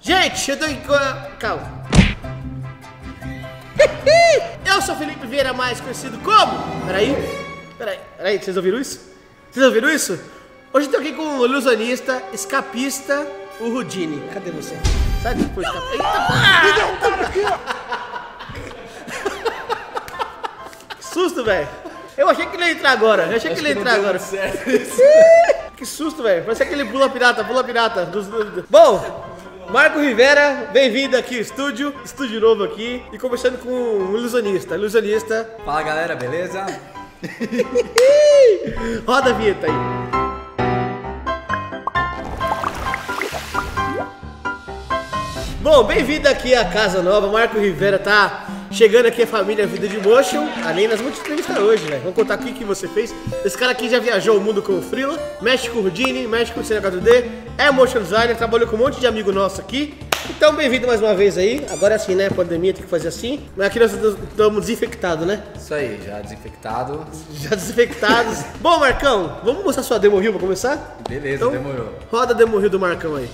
Gente, eu tô aqui com calma. Eu sou Felipe Vieira, mais conhecido como... Peraí, vocês ouviram isso? Hoje eu tô aqui com o ilusionista, escapista, o Houdini. Cadê você? Sai depois, escapista. Eita, que susto, velho. Eu achei que ele ia entrar agora. Que susto, velho. Parece aquele pula pirata. Bom, Marco Rivera, bem-vindo aqui ao estúdio novo aqui. E conversando com um ilusionista. Fala, galera, beleza? Roda a vinheta aí. Bom, bem-vindo aqui à casa nova. Marco Rivera tá chegando aqui a família Vida de Motion. Além das muitas entrevistas hoje, velho. Vamos contar aqui o que você fez. Esse cara aqui já viajou o mundo como freela, mexe com o Houdini, mexe com o cinema 4D, é motion designer, trabalhou com um monte de amigo nosso aqui. Então, bem-vindo mais uma vez aí. Agora é assim, né? Pandemia tem que fazer assim. Mas aqui nós estamos desinfectados, né? Isso aí, já desinfectado. Já desinfectados. Bom, Marcão, vamos mostrar sua demo reel pra começar? Beleza, então, demorou. Roda a demo reel do Marcão aí.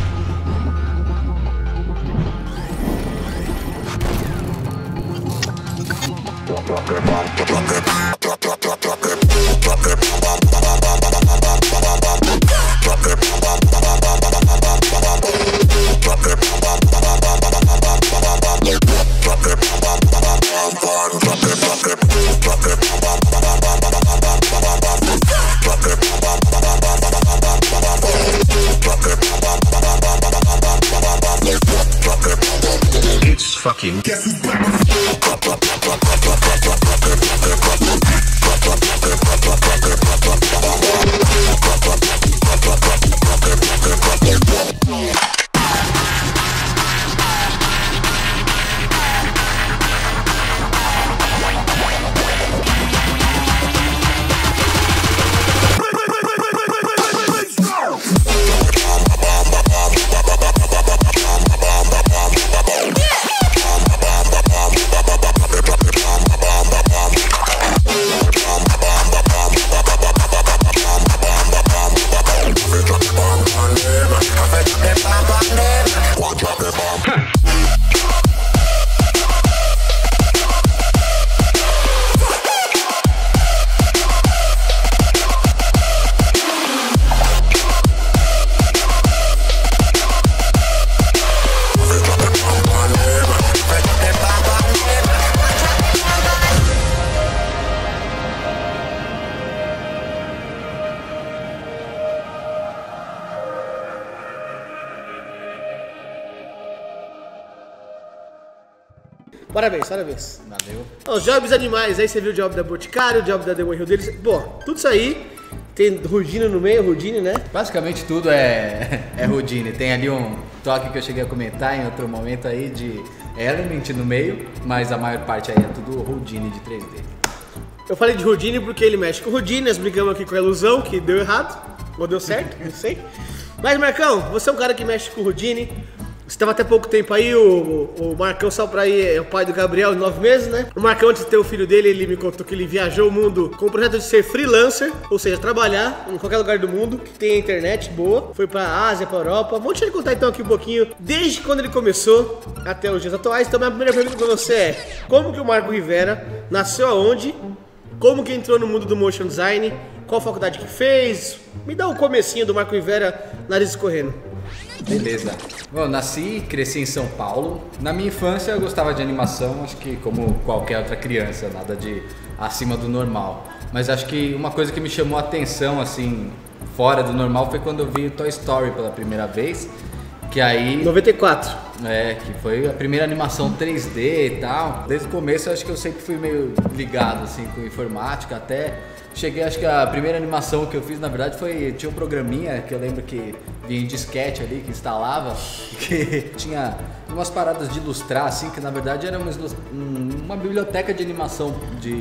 It's fucking guess who's back? Parabéns. Valeu. Os jobs animais, aí você viu o job da Boticário, o job da demo reel deles. Bom, tudo isso aí. Tem Houdini no meio, Houdini, né? Basicamente tudo é Houdini. Tem ali um toque que eu cheguei a comentar em outro momento aí de Element no meio, mas a maior parte aí é tudo Houdini de 3D. Eu falei de Houdini porque ele mexe com o Houdini, nós brigamos aqui com a ilusão, que deu errado, ou deu certo, não sei. Mas, Marcão, você é um cara que mexe com o Houdini. Você estava até pouco tempo aí, o Marcão só pra ir, é o pai do Gabriel, de 9 meses, né? O Marcão, antes de ter o filho dele, ele me contou que ele viajou o mundo com o projeto de ser freelancer, ou seja, trabalhar em qualquer lugar do mundo que tenha internet boa. Foi pra Ásia, pra Europa. Vou te contar então aqui um pouquinho, desde quando ele começou até os dias atuais. Então, minha primeira pergunta pra você é: como que o Marco Rivera nasceu aonde? Como que entrou no mundo do motion design? Qual faculdade que fez? Me dá um comecinho do Marco Rivera, nariz escorrendo. Beleza. Bom, nasci e cresci em São Paulo. Na minha infância eu gostava de animação, acho que como qualquer outra criança, nada de acima do normal. Mas acho que uma coisa que me chamou a atenção, assim, fora do normal, foi quando eu vi o Toy Story pela primeira vez. Que aí... 94. Que foi a primeira animação 3D e tal. Desde o começo eu acho que eu sempre fui meio ligado, assim, com informática, até... Cheguei, acho que a primeira animação que eu fiz, na verdade, tinha um programinha que eu lembro que vinha em disquete ali, que instalava, que tinha umas paradas de ilustrar, assim, que na verdade era uma biblioteca de animação,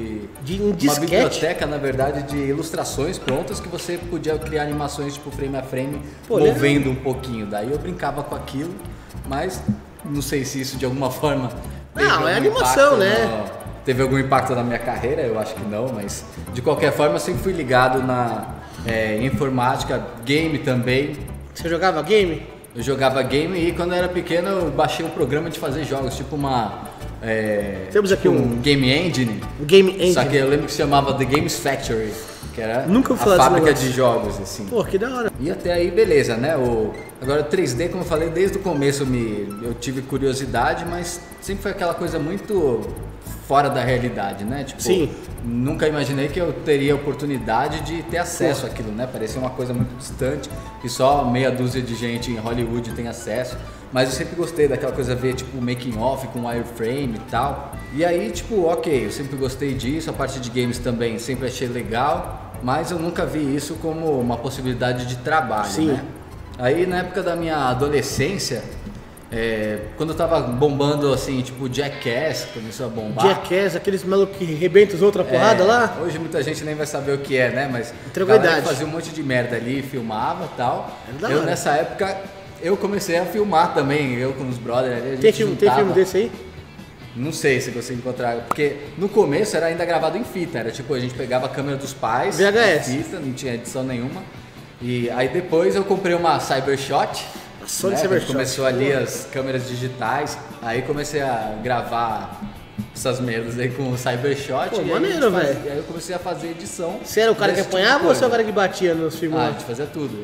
um disquete? Uma biblioteca, na verdade, de ilustrações prontas que você podia criar animações, tipo, frame a frame, movendo um pouquinho. Daí eu brincava com aquilo, mas não sei se isso de alguma forma... Não, é animação, né? Teve algum impacto na minha carreira? Eu acho que não, mas de qualquer forma eu sempre fui ligado na informática, game também. Você jogava game? Eu jogava game e quando eu era pequeno eu baixei um programa de fazer jogos, tipo uma... Temos aqui um Game Engine. Um Game Engine. Só que eu lembro que se chamava The Games Factory, que era Nunca ouvi a falar desse fábrica negócio. de jogos, assim. Pô, que da hora. E até aí, beleza, né? Agora, o 3D, como eu falei, desde o começo eu tive curiosidade, mas sempre foi aquela coisa muito fora da realidade, né? Tipo, Sim. Nunca imaginei que eu teria oportunidade de ter acesso àquilo, né? Parecia uma coisa muito distante, que só meia dúzia de gente em Hollywood tem acesso. Mas eu sempre gostei daquela coisa ver, tipo, making off com wireframe e tal. E aí, tipo, ok, eu sempre gostei disso, a parte de games também sempre achei legal, mas eu nunca vi isso como uma possibilidade de trabalho, Sim. né? Aí, na época da minha adolescência, quando eu tava bombando, assim, tipo, Jackass, começou a bombar. Jackass, aqueles malucos que rebentam os outros a porrada lá. Hoje muita gente nem vai saber o que é, né? Mas Entregou a galera idade. fazia um monte de merda ali, filmava e tal. Era da Eu, hora. nessa época, eu comecei a filmar também, eu com os brothers ali, a gente Tem filme juntava. desse aí? Não sei se você encontrar, porque no começo era ainda gravado em fita, era tipo, a gente pegava a câmera dos pais, VHS. em fita, não tinha edição nenhuma. E aí depois eu comprei uma Cybershot, Sony né, Cybershot. quando começou ali as câmeras digitais, aí comecei a gravar essas merdas aí com o Cybershot. Pô, e aí maneiro, a gente velho. E aí eu comecei a fazer edição. Você era o cara que desse tipo de apanhava ou você é o coisa. cara que batia nos filmes Ah, a lá? gente fazia tudo.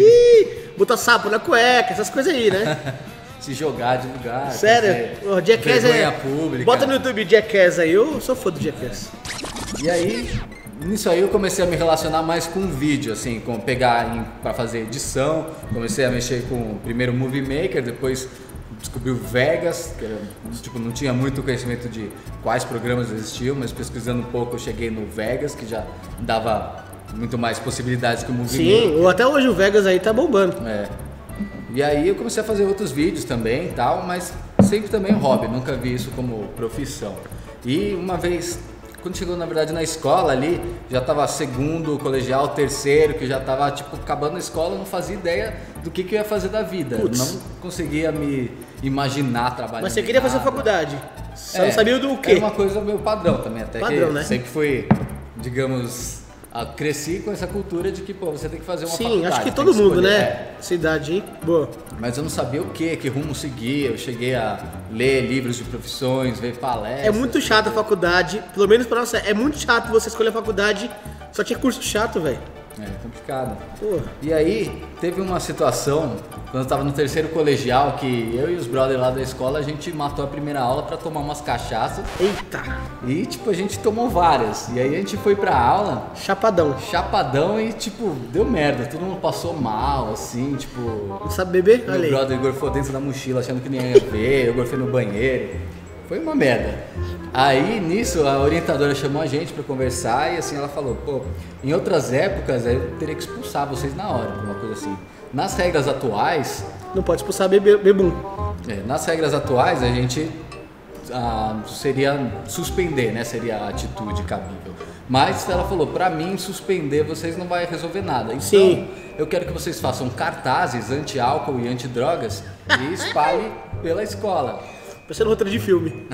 Botar sapo na cueca, essas coisas aí, né? Se jogar de lugar. Sério? fazer O Jackass vergonha é. pública. Bota no YouTube Jackass aí, eu sou fã do Jackass. E aí, nisso aí eu comecei a me relacionar mais com vídeo, assim, com pegar pra fazer edição, comecei a mexer com o primeiro Movie Maker, depois descobri o Vegas, que era, tipo, não tinha muito conhecimento de quais programas existiam, mas pesquisando um pouco eu cheguei no Vegas, que já dava muito mais possibilidades que o Movie Maker. Sim, até hoje o Vegas aí tá bombando. É. E aí eu comecei a fazer outros vídeos também e tal, mas sempre também hobby, nunca vi isso como profissão. E uma vez, quando chegou na verdade na escola ali, já tava segundo colegial, terceiro, que já tava tipo acabando a escola, não fazia ideia do que eu ia fazer da vida. Putz. Não conseguia me imaginar trabalhando. Mas você queria fazer nada. faculdade. Você não sabia do quê? Era uma coisa meu padrão também, até Padrão, que né? sempre fui, digamos, cresci com essa cultura de que, pô, você tem que fazer uma faculdade. Sim, acho que tem todo mundo, escolher. né? Cidade, hein? Boa. Mas eu não sabia o que rumo seguir. Eu cheguei a ler livros de profissões, ver palestras. É muito chato a faculdade, pelo menos pra nossa. É muito chato você escolher a faculdade, só tinha curso chato, velho. É complicado. Porra. E aí, teve uma situação, quando eu tava no terceiro colegial, que eu e os brothers lá da escola, a gente matou a primeira aula pra tomar umas cachaças. Eita, E, tipo, a gente tomou várias. E aí a gente foi pra aula, chapadão. chapadão, e, tipo, deu merda. Todo mundo passou mal, assim, tipo... Não sabe beber? Meu Olha aí. brother gorfou dentro da mochila achando que ninguém ia ver, eu gorfei no banheiro. Foi uma merda. Aí nisso a orientadora chamou a gente pra conversar e assim ela falou, pô, em outras épocas eu teria que expulsar vocês na hora, uma coisa assim. Nas regras atuais, Não pode expulsar bebum. nas regras atuais a gente seria suspender, né? Seria a atitude cabível. Mas ela falou, pra mim suspender vocês não vai resolver nada. Então, Sim. eu quero que vocês façam cartazes anti-álcool e anti-drogas e espalhem pela escola. Parecendo roteiro de filme.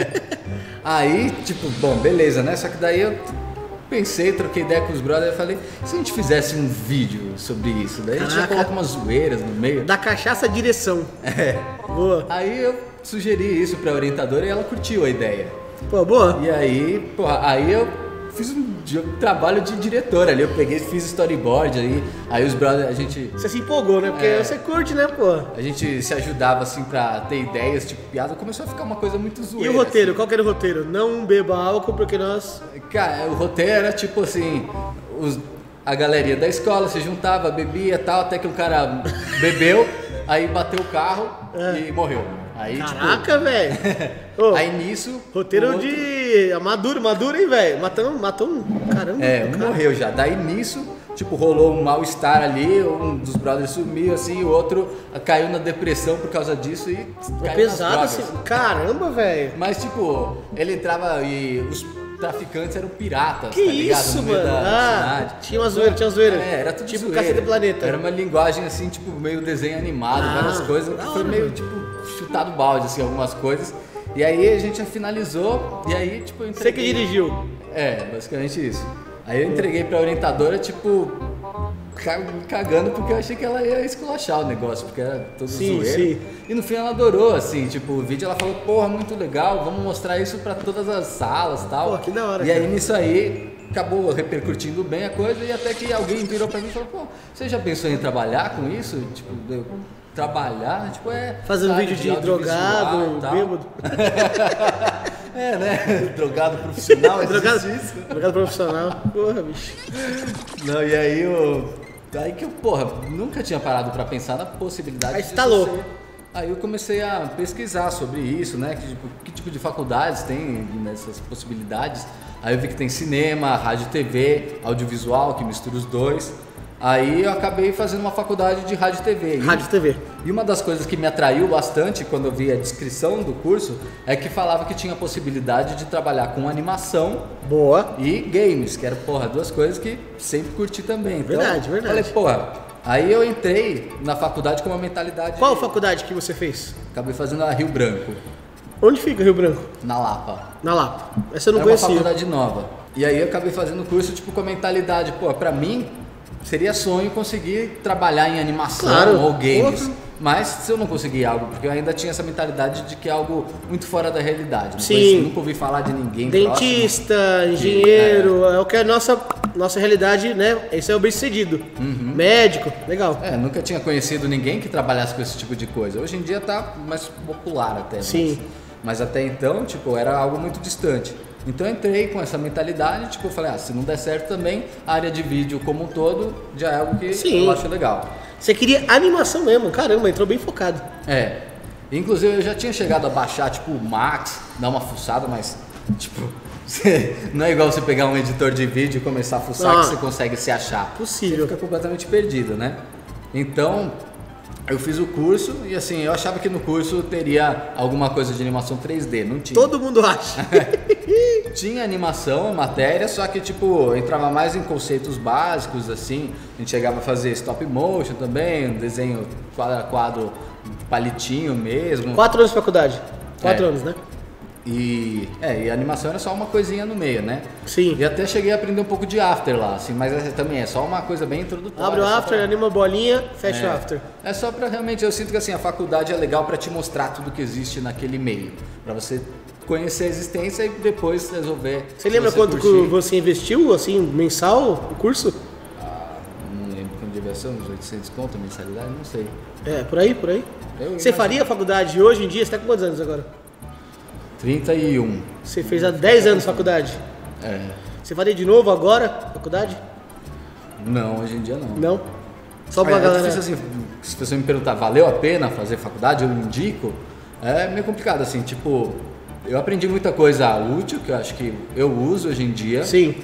Aí, tipo, bom, beleza, né? Só que daí eu pensei, troquei ideia com os brothers e falei, se a gente fizesse um vídeo sobre isso? Daí a gente já Caraca. coloca umas zoeiras no meio. Da cachaça à direção. Boa. Aí eu sugeri isso pra orientadora e ela curtiu a ideia. Pô, boa. E aí, porra, aí eu fiz um trabalho de diretor ali, eu peguei, fiz storyboard aí os brothers, a gente Você se empolgou, né? Porque você curte, né, pô? se ajudava assim pra ter ideias, tipo, piada, começou a ficar uma coisa muito zoeira. E o roteiro? Qual que era o roteiro? Não beba álcool porque nós... assim. Cara, o roteiro era tipo assim, a galerinha da escola se juntava, bebia e tal, até que um cara bebeu, aí bateu o carro e morreu. Aí, Caraca, velho. Ô, tipo, aí nisso... roteiro o outro- de... Maduro, hein, velho? Matou um... Caramba. É, um morreu já. Daí nisso, tipo, rolou um mal-estar ali, um dos brothers sumiu assim, o outro caiu na depressão por causa disso e É caiu pesado nas assim. drogas. Caramba, velho. Mas tipo, ele entrava e os traficantes eram piratas, Que tá ligado? isso, No meio mano? da cidade. Tinha uma zoeira, É, era tudo Tipo zoeira. Cacete do Planeta. Era uma linguagem assim, tipo, meio desenho animado, várias coisas, da que foi hora, meio, mano. tipo, chutado balde, assim, algumas coisas. E aí a gente finalizou, e aí, tipo, eu entreguei... Você que dirigiu. É, basicamente isso. Aí eu entreguei pra orientadora, tipo, cagando porque eu achei que ela ia esculachar o negócio, porque era todo Sim, zoeiro. sim. E no fim ela adorou, assim, tipo, o vídeo ela falou, porra, muito legal, vamos mostrar isso pra todas as salas e tal. Pô, que da hora, E cara. aí nisso aí acabou repercutindo bem a coisa e até que alguém virou pra mim e falou, pô, você já pensou em trabalhar com isso? Tipo, trabalhar, tipo, Fazendo área vídeo de audiovisual drogado, e tal. bêbado. É, né? Drogado profissional, Drogado, existe isso. drogado profissional. Porra, bicho. Não, e aí Aí que eu, porra, nunca tinha parado pra pensar na possibilidade Aí disso você tá louco. ser. Aí eu comecei a pesquisar sobre isso, né? Que tipo de faculdades tem nessas possibilidades. Aí eu vi que tem cinema, rádio e TV, audiovisual, que mistura os dois. Aí eu acabei fazendo uma faculdade de rádio e TV. Rádio e TV. E uma das coisas que me atraiu bastante quando eu vi a descrição do curso é que falava que tinha a possibilidade de trabalhar com animação Boa. e games, que era, porra, duas coisas que sempre curti também. Então, Verdade, verdade. falei, porra, aí eu entrei na faculdade com uma mentalidade... Qual faculdade que você fez? Acabei fazendo a Rio Branco, Onde fica Rio Branco? na Lapa. Na Lapa. Essa eu não Era uma conhecia. faculdade nova. E aí eu acabei fazendo o curso, tipo, com a mentalidade, pô, pra mim seria sonho conseguir trabalhar em animação Claro. ou games. Porra. Mas se eu não conseguir algo, porque eu ainda tinha essa mentalidade de que é algo muito fora da realidade. Não Sim. conheci, nunca ouvi falar de ninguém Dentista, engenheiro, é o que é a nossa realidade, né? Esse é o bem-sucedido. Uhum. Médico, legal. Nunca tinha conhecido ninguém que trabalhasse com esse tipo de coisa. Hoje em dia tá mais popular até. Sim. Mas até então, tipo, era algo muito distante. Então eu entrei com essa mentalidade, tipo, eu falei, se não der certo também, a área de vídeo como um todo já é algo que Sim. eu acho legal. Você queria animação mesmo, caramba, entrou bem focado. Inclusive eu já tinha chegado a baixar, tipo, o Max, dar uma fuçada, mas, tipo, não é igual você pegar um editor de vídeo e começar a fuçar que você consegue se achar. Possível. Você fica completamente perdido, né? Então, eu fiz o curso e assim, eu achava que no curso teria alguma coisa de animação 3D, não tinha. Todo mundo acha. Tinha animação, matéria, só que tipo, entrava mais em conceitos básicos, assim. A gente chegava a fazer stop motion também, um desenho quadro a quadro, palitinho mesmo. 4 anos de faculdade. 4 É. anos, né? E a animação era só uma coisinha no meio, né? Sim. E até cheguei a aprender um pouco de after lá, assim, mas também é só uma coisa bem introdutória. Abre o só after, pra- anima a bolinha, fecha o after. É só pra realmente, eu sinto que assim, a faculdade é legal pra te mostrar tudo que existe naquele meio. Pra você conhecer a existência e depois resolver. Você lembra se quanto que curtir. você investiu, assim, mensal, o curso? Não lembro quando devia ser, uns 800 conto a mensalidade, não sei. É, por aí, por aí. Eu Você imagino. faria a faculdade hoje em dia? Você tá com quantos anos agora? 31. Você fez há 10 anos de faculdade. É. Você faria de novo agora, faculdade? Não, hoje em dia não. Não? Só pra É galera... difícil, assim, se você me perguntar, valeu a pena fazer faculdade, eu indico, é meio complicado, assim, tipo, eu aprendi muita coisa útil, que eu acho que eu uso hoje em dia. Sim.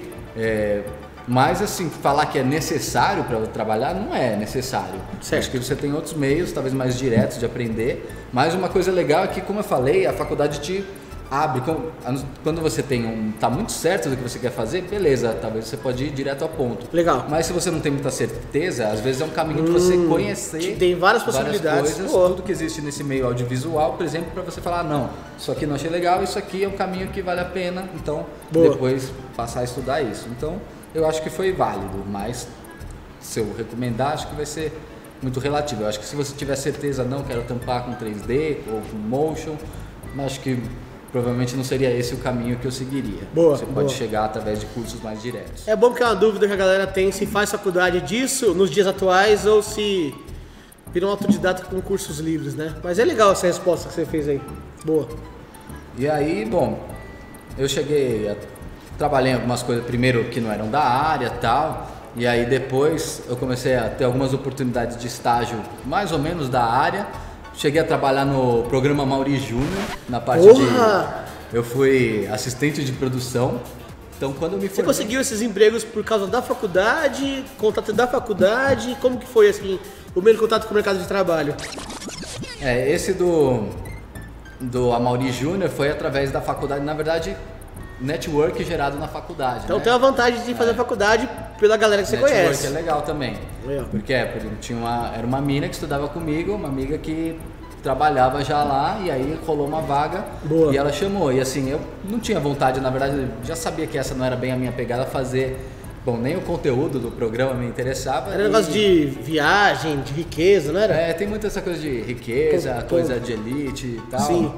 Mas assim, falar que é necessário para trabalhar, não é necessário. Certo. Acho que você tem outros meios, talvez mais diretos de aprender. Mas uma coisa legal é que, como eu falei, a faculdade te abre. Quando você tá muito certo do que você quer fazer, beleza, talvez você pode ir direto ao ponto. Legal. Mas se você não tem muita certeza, às vezes é um caminho de você conhecer. tem várias possibilidades. coisas, Boa. tudo que existe nesse meio audiovisual, por exemplo, para você falar, não, isso aqui não achei legal, isso aqui é um caminho que vale a pena, então Boa. depois passar a estudar isso. Então, eu acho que foi válido, mas se eu recomendar, acho que vai ser muito relativo. Eu acho que se você tiver certeza, não, quero tampar com 3D ou com motion, acho que provavelmente não seria esse o caminho que eu seguiria. Boa, Você pode boa. chegar através de cursos mais diretos. É bom que é uma dúvida que a galera tem se faz faculdade disso nos dias atuais ou se vira um autodidata com cursos livres, né? Mas é legal essa resposta que você fez aí. Boa. E aí, bom, eu trabalhei em algumas coisas primeiro que não eram da área e tal, e aí depois eu comecei a ter algumas oportunidades de estágio mais ou menos da área. Cheguei a trabalhar no programa Mauri Júnior, na parte Porra! Eu fui assistente de produção, então quando eu me Você formei... conseguiu esses empregos por causa da faculdade, contato da faculdade? Como que foi, assim, o primeiro contato com o mercado de trabalho? Esse do Amaury Júnior foi através da faculdade, na verdade, network gerado na faculdade. Então né? tem a vantagem de fazer faculdade pela galera que você Network conhece. é legal também. Legal. Porque era uma mina que estudava comigo, uma amiga que trabalhava já lá, e aí rolou uma vaga. Boa. E ela chamou. E assim, eu não tinha vontade, na verdade, eu já sabia que essa não era bem a minha pegada, fazer Bom, nem o conteúdo do programa me interessava. Era negócio de viagem, de riqueza, não era? É, tem muita essa coisa de riqueza, coisa de elite e tal. Sim.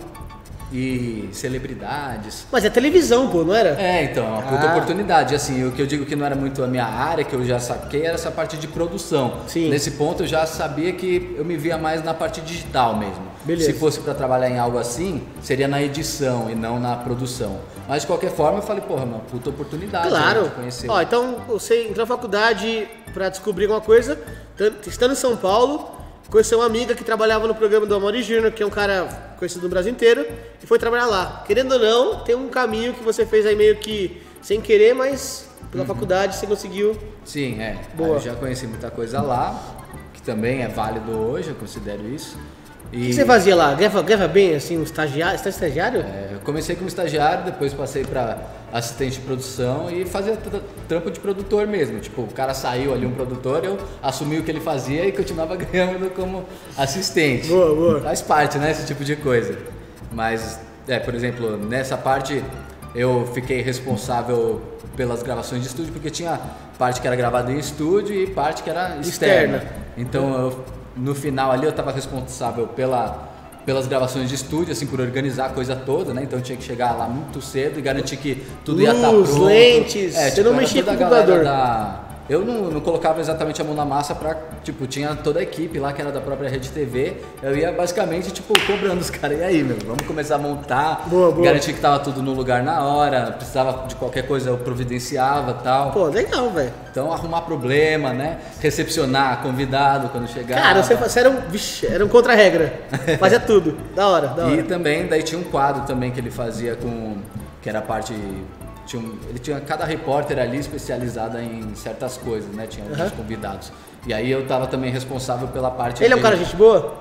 E celebridades. Mas é televisão, pô, não era? É, então, é uma puta oportunidade. Assim, o que eu digo que não era muito a minha área, que eu já saquei, era essa parte de produção. Sim. Nesse ponto eu já sabia que eu me via mais na parte digital mesmo. Beleza. Se fosse pra trabalhar em algo assim, seria na edição e não na produção. Mas de qualquer forma eu falei, porra, uma puta oportunidade, né, Claro. de conhecer. Ó, então você entrou na faculdade pra descobrir alguma coisa, estando em São Paulo, conheceu uma amiga que trabalhava no programa do Amaury Júnior, que é um cara conhecido no Brasil inteiro, e foi trabalhar lá. Querendo ou não, tem um caminho que você fez aí meio que sem querer, mas pela faculdade você conseguiu. Sim, é. Boa. Aí eu já conheci muita coisa lá, que também é válido hoje, eu considero isso. O que você fazia lá? Ganhava bem, assim, um estagiário? Você tá estagiário? Eu comecei como estagiário, depois passei para assistente de produção e fazia trampo de produtor mesmo. Tipo, o cara saiu ali, um produtor, eu assumi o que ele fazia e continuava ganhando como assistente. Boa, boa. Faz parte, né, esse tipo de coisa. Mas, por exemplo, nessa parte eu fiquei responsável pelas gravações de estúdio, porque tinha parte que era gravada em estúdio e parte que era externa. Então, no final ali eu estava responsável pelas gravações de estúdio, assim, por organizar a coisa toda, né? Então eu tinha que chegar lá muito cedo e garantir que tudo ia estar pronto. Lentes, você não mexia com o computador. Eu não colocava exatamente a mão na massa pra, tipo, tinha toda a equipe lá que era da própria Rede TV, eu ia basicamente, tipo, cobrando os caras, e aí, meu, vamos começar a montar, garantir que tava tudo no lugar na hora, precisava de qualquer coisa eu providenciava e tal. Pô, legal, velho. Então arrumar problema, né, recepcionar convidado quando chegava. Cara, você era um contra-regra, fazia tudo, da hora, da hora. E também, daí tinha um quadro também que ele fazia que era a parte... ele tinha cada repórter ali especializada em certas coisas, né? Tinha alguns convidados. E aí eu tava também responsável pela parte... Ele é um cara gente boa?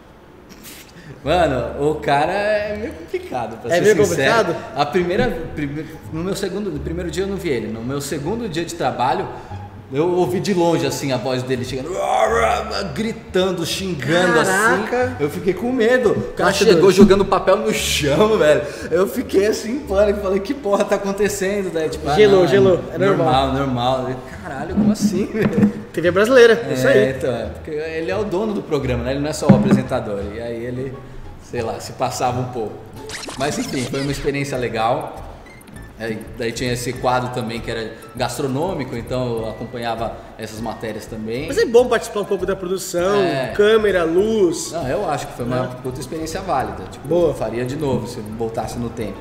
Mano, o cara é meio complicado, pra ser meio sincero. complicado? No primeiro dia eu não vi ele. No meu segundo dia de trabalho, eu ouvi de longe, assim, a voz dele chegando, gritando, xingando. Caraca. Assim. Eu fiquei com medo. O cara Achando. chegou jogando papel no chão, velho. Eu fiquei assim em pânico. Falei, que porra tá acontecendo? Daí, tipo, Gelou. É normal. Normal. Caralho, como assim, velho? TV brasileira, isso aí. Então, porque ele é o dono do programa, né? Ele não é só o apresentador. E aí ele, sei lá, se passava um pouco. Mas enfim, foi uma experiência legal. Daí tinha esse quadro também que era gastronômico, então eu acompanhava essas matérias também. Mas é bom participar um pouco da produção, câmera, luz. Não, eu acho que foi uma puta experiência válida. Tipo, Boa. eu faria de novo se eu voltasse no tempo.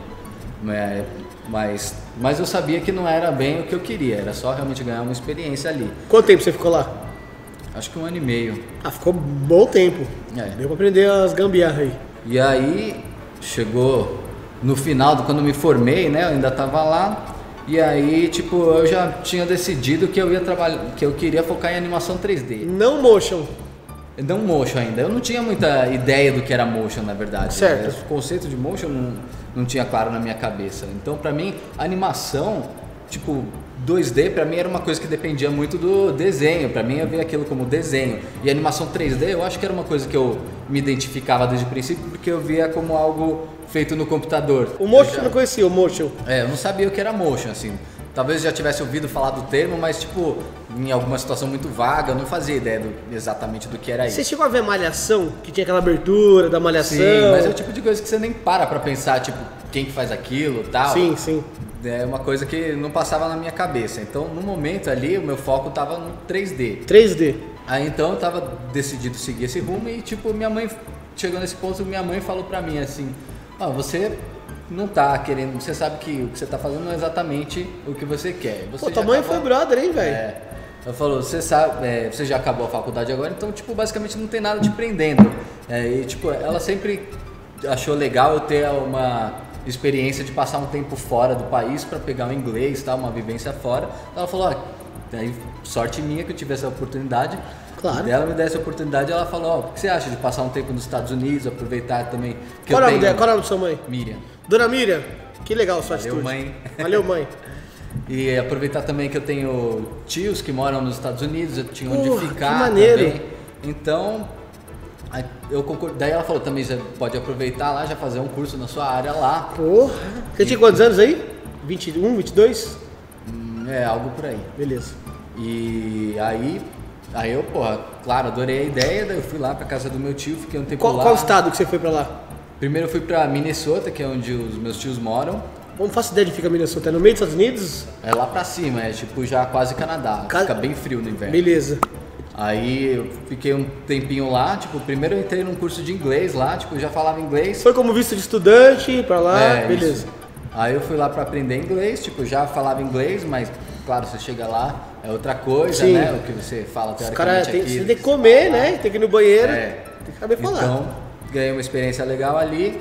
Mas eu sabia que não era bem o que eu queria, era só realmente ganhar uma experiência ali. Quanto tempo você ficou lá? Acho que 1 ano e meio. Ah, ficou bom tempo. Deu pra aprender as gambiarras aí. E aí chegou no final, quando eu me formei, né? Eu ainda tava lá. E aí, tipo, eu já tinha decidido que eu ia trabalhar, que eu queria focar em animação 3D. Não motion. Não motion ainda. Eu não tinha muita ideia do que era motion, na verdade. Certo. O conceito de motion não tinha claro na minha cabeça. Então, pra mim, animação, tipo, 2D, pra mim era uma coisa que dependia muito do desenho. Pra mim, eu via aquilo como desenho. E animação 3D, eu acho que era uma coisa que eu me identificava desde o princípio, porque eu via como algo feito no computador. O motion eu não conhecia, o motion. Eu não sabia o que era motion, assim. Talvez já tivesse ouvido falar do termo, mas tipo, em alguma situação muito vaga, eu não fazia ideia exatamente do que era isso. Você chegou a ver Malhação, que tinha aquela abertura da Malhação? Sim, mas é o tipo de coisa que você nem para pra pensar, tipo, quem que faz aquilo e tal. Sim. É uma coisa que não passava na minha cabeça. Então, no momento ali, o meu foco tava no 3D. 3D. Aí então eu tava decidido seguir esse rumo e tipo, minha mãe, chegou nesse ponto, minha mãe falou pra mim assim, você não tá querendo, você sabe que o que você tá fazendo não é exatamente o que você quer. Você tua mãe foi brother, hein, velho? Ela falou, você sabe, você já acabou a faculdade agora, então tipo, basicamente não tem nada te prendendo. E tipo, ela sempre achou legal eu ter uma experiência de passar um tempo fora do país para pegar o inglês, tá, uma vivência fora. Ela falou, aí, sorte minha que eu tive essa oportunidade. Claro. Ela me deu essa oportunidade, ela falou, o que você acha de passar um tempo nos Estados Unidos, aproveitar também que Qual eu o nome tenho... Qual é o nome da sua mãe? Miriam. Dona Miriam, que legal sua Valeu, atitude. mãe. Valeu, mãe. E aproveitar também que eu tenho tios que moram nos Estados Unidos, eu tinha onde ficar que maneiro. também. Então, eu concordo. Daí ela falou, também você pode aproveitar lá, já fazer um curso na sua área lá. Porra. Você tinha quantos anos aí? 21, 22? É, algo por aí. Beleza. E aí eu, porra, claro, adorei a ideia, daí eu fui lá pra casa do meu tio, fiquei um tempo lá. Qual estado que você foi pra lá? Primeiro eu fui pra Minnesota, que é onde os meus tios moram. Como faço ideia de ficar Minnesota? É no meio dos Estados Unidos? É lá pra cima, é tipo já quase Canadá, fica bem frio no inverno. Beleza. Aí eu fiquei um tempinho lá, tipo, primeiro eu entrei num curso de inglês lá, tipo, eu já falava inglês. Foi como visto de estudante pra lá, beleza. Isso. Aí eu fui lá pra aprender inglês, tipo, já falava inglês, mas claro, você chega lá, é outra coisa, Sim. né? O que você fala Os teoricamente caras aqui. você tem que comer, né? Tem que ir no banheiro, É. tem que saber falar. Então, ganhei uma experiência legal ali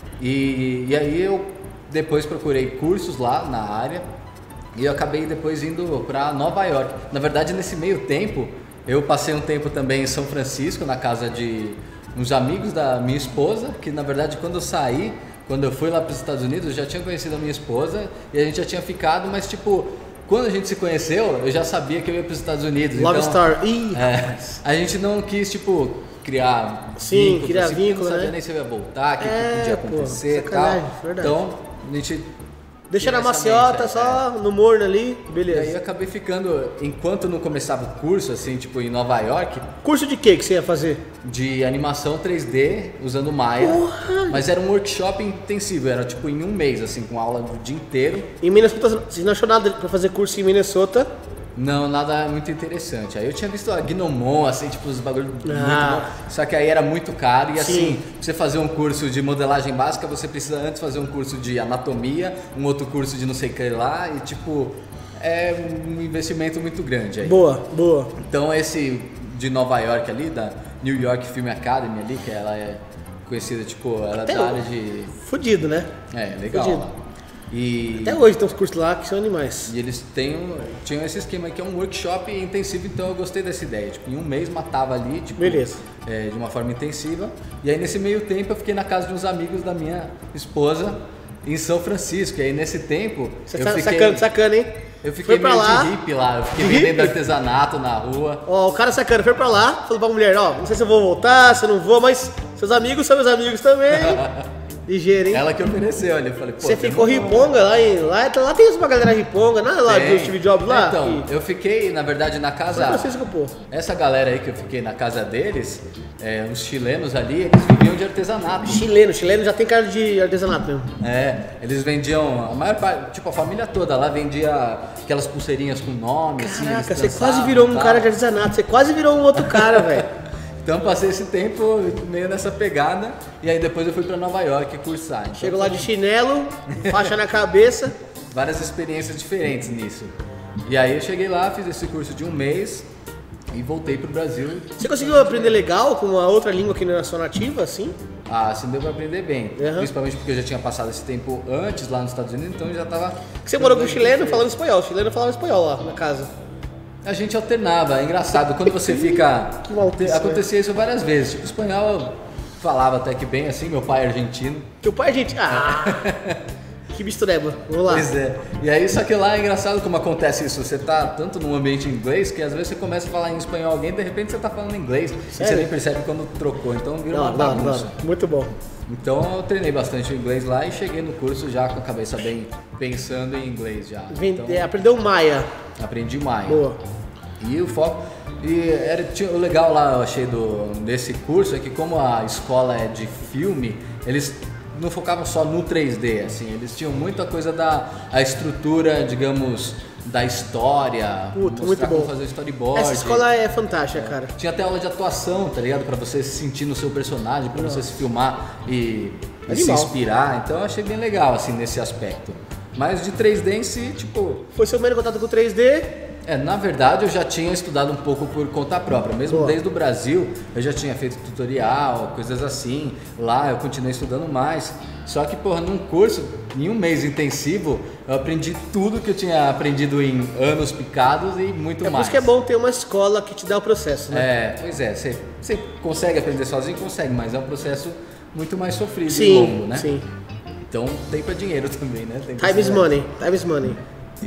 e aí eu depois procurei cursos lá na área e eu acabei depois indo para Nova York. Na verdade, nesse meio tempo, eu passei um tempo também em São Francisco, na casa de uns amigos da minha esposa, que na verdade quando eu saí, quando eu fui lá para os Estados Unidos, eu já tinha conhecido a minha esposa e a gente já tinha ficado, mas tipo, quando a gente se conheceu, eu já sabia que eu ia para os Estados Unidos. Love então, Star. Ih, a gente não quis, tipo, criar Sim, criar assim, vínculo, não sabia né? nem se ia voltar, o que podia pô, acontecer e tal. sacanagem, verdade. Então, a gente deixa na tinha essa maciota, mente, só no morno ali, E aí beleza. eu acabei ficando, enquanto não começava o curso, assim, tipo, em Nova York, Curso de que você ia fazer? de animação 3D, usando Maya. Porra! Mas era um workshop intensivo, era tipo em um mês, assim, com aula o dia inteiro. Em Minnesota, você não achou nada pra fazer curso em Minnesota? Não, nada muito interessante. Aí eu tinha visto a Gnomon, assim, tipo, os bagulhos muito Ah. bom. Só que aí era muito caro e Sim. assim, pra você fazer um curso de modelagem básica, você precisa antes fazer um curso de anatomia, um outro curso de não sei o que lá e tipo, é um investimento muito grande aí. Boa, boa. Então esse de Nova York ali, da New York Film Academy ali, que ela é conhecida, tipo, ela é Até da eu- área de... Fudido, né? É, legal Fudido. lá. E... Até hoje tem uns cursos lá que são animais. E eles tinham esse esquema que é um workshop intensivo, então eu gostei dessa ideia. Tipo, em um mês matava ali, tipo, Beleza. de uma forma intensiva. E aí nesse meio tempo eu fiquei na casa de uns amigos da minha esposa em São Francisco. E aí nesse tempo Você eu tá fiquei, sacana, hein? eu fiquei Foi pra meio lá. de hippie lá. Eu fiquei De vendendo hippie? artesanato na rua. Ó, o cara sacana foi pra lá, falou pra mulher, ó, não sei se eu vou voltar, se eu não vou, mas seus amigos são meus amigos também. Ligeiro, hein? Ela que ofereceu, olha, eu falei, pô, Você ficou demorou. riponga lá tem uma galera riponga, não é lá Tem. do Steve Jobs lá? Então, Que- eu fiquei, na verdade, na casa... São Francisco, pô. Essa galera aí que eu fiquei na casa deles, os chilenos ali, eles viviam de artesanato. Chileno já tem cara de artesanato mesmo. É, eles vendiam, a maior parte, tipo a família toda lá vendia aquelas pulseirinhas com nome, assim. Caraca, eles você dançavam quase virou e um tal. cara de artesanato, você quase virou um outro cara, velho. Então passei esse tempo meio nessa pegada e aí depois eu fui pra Nova York cursar. Então, Chegou lá de chinelo, faixa na cabeça. várias experiências diferentes nisso. E aí eu cheguei lá, fiz esse curso de um mês e voltei pro Brasil. Você conseguiu aprender legal com uma outra língua que não era sua nativa, assim? Ah, assim deu pra aprender bem. Uhum. Principalmente porque eu já tinha passado esse tempo antes lá nos Estados Unidos, então eu já tava... Que você morou com um chileno falando espanhol. O chileno falava espanhol lá na casa. A gente alternava, é engraçado, quando você fica... Que maluquice, Acontecia isso várias vezes, tipo, espanhol eu falava até que bem, assim, meu pai é argentino. Teu pai, gente. Ah! Que mistureba. Vamos lá. Pois é, e aí só que lá é engraçado como acontece isso, você tá tanto num ambiente em inglês que às vezes você começa a falar em espanhol alguém, de repente você tá falando inglês, e você Sério? nem percebe quando trocou, então vira uma Não, bagunça. muito bom. Então eu treinei bastante o inglês lá e cheguei no curso já com a cabeça bem pensando em inglês já. Então, Aprendeu Maia. aprendi Maia. Boa. E o foco. E o legal lá, eu achei desse curso é que como a escola é de filme, eles não focavam só no 3D, assim, eles tinham muita coisa a estrutura, digamos, da história, Puta, mostrar muito como bom. fazer o storyboard. Essa escola é fantástica, cara. Tinha até aula de atuação, tá ligado? Pra você se sentir no seu personagem, pra você se filmar e se Animal. inspirar. Então eu achei bem legal, assim, nesse aspecto. Mas de 3D em si, tipo, Foi seu primeiro contato com o 3D. na verdade eu já tinha estudado um pouco por conta própria, mesmo Boa. desde o Brasil eu já tinha feito tutorial, coisas assim, lá eu continuei estudando mais, só que porra, num curso, em um mês intensivo, eu aprendi tudo que eu tinha aprendido em anos picados e muito É por mais. isso que é bom ter uma escola que te dá o processo, né? Pois é, você consegue aprender sozinho? Consegue, mas é um processo muito mais sofrido e Sim, longo, né? sim. Então tempo é dinheiro também, né? Tem que Time is estudar. money, time is money.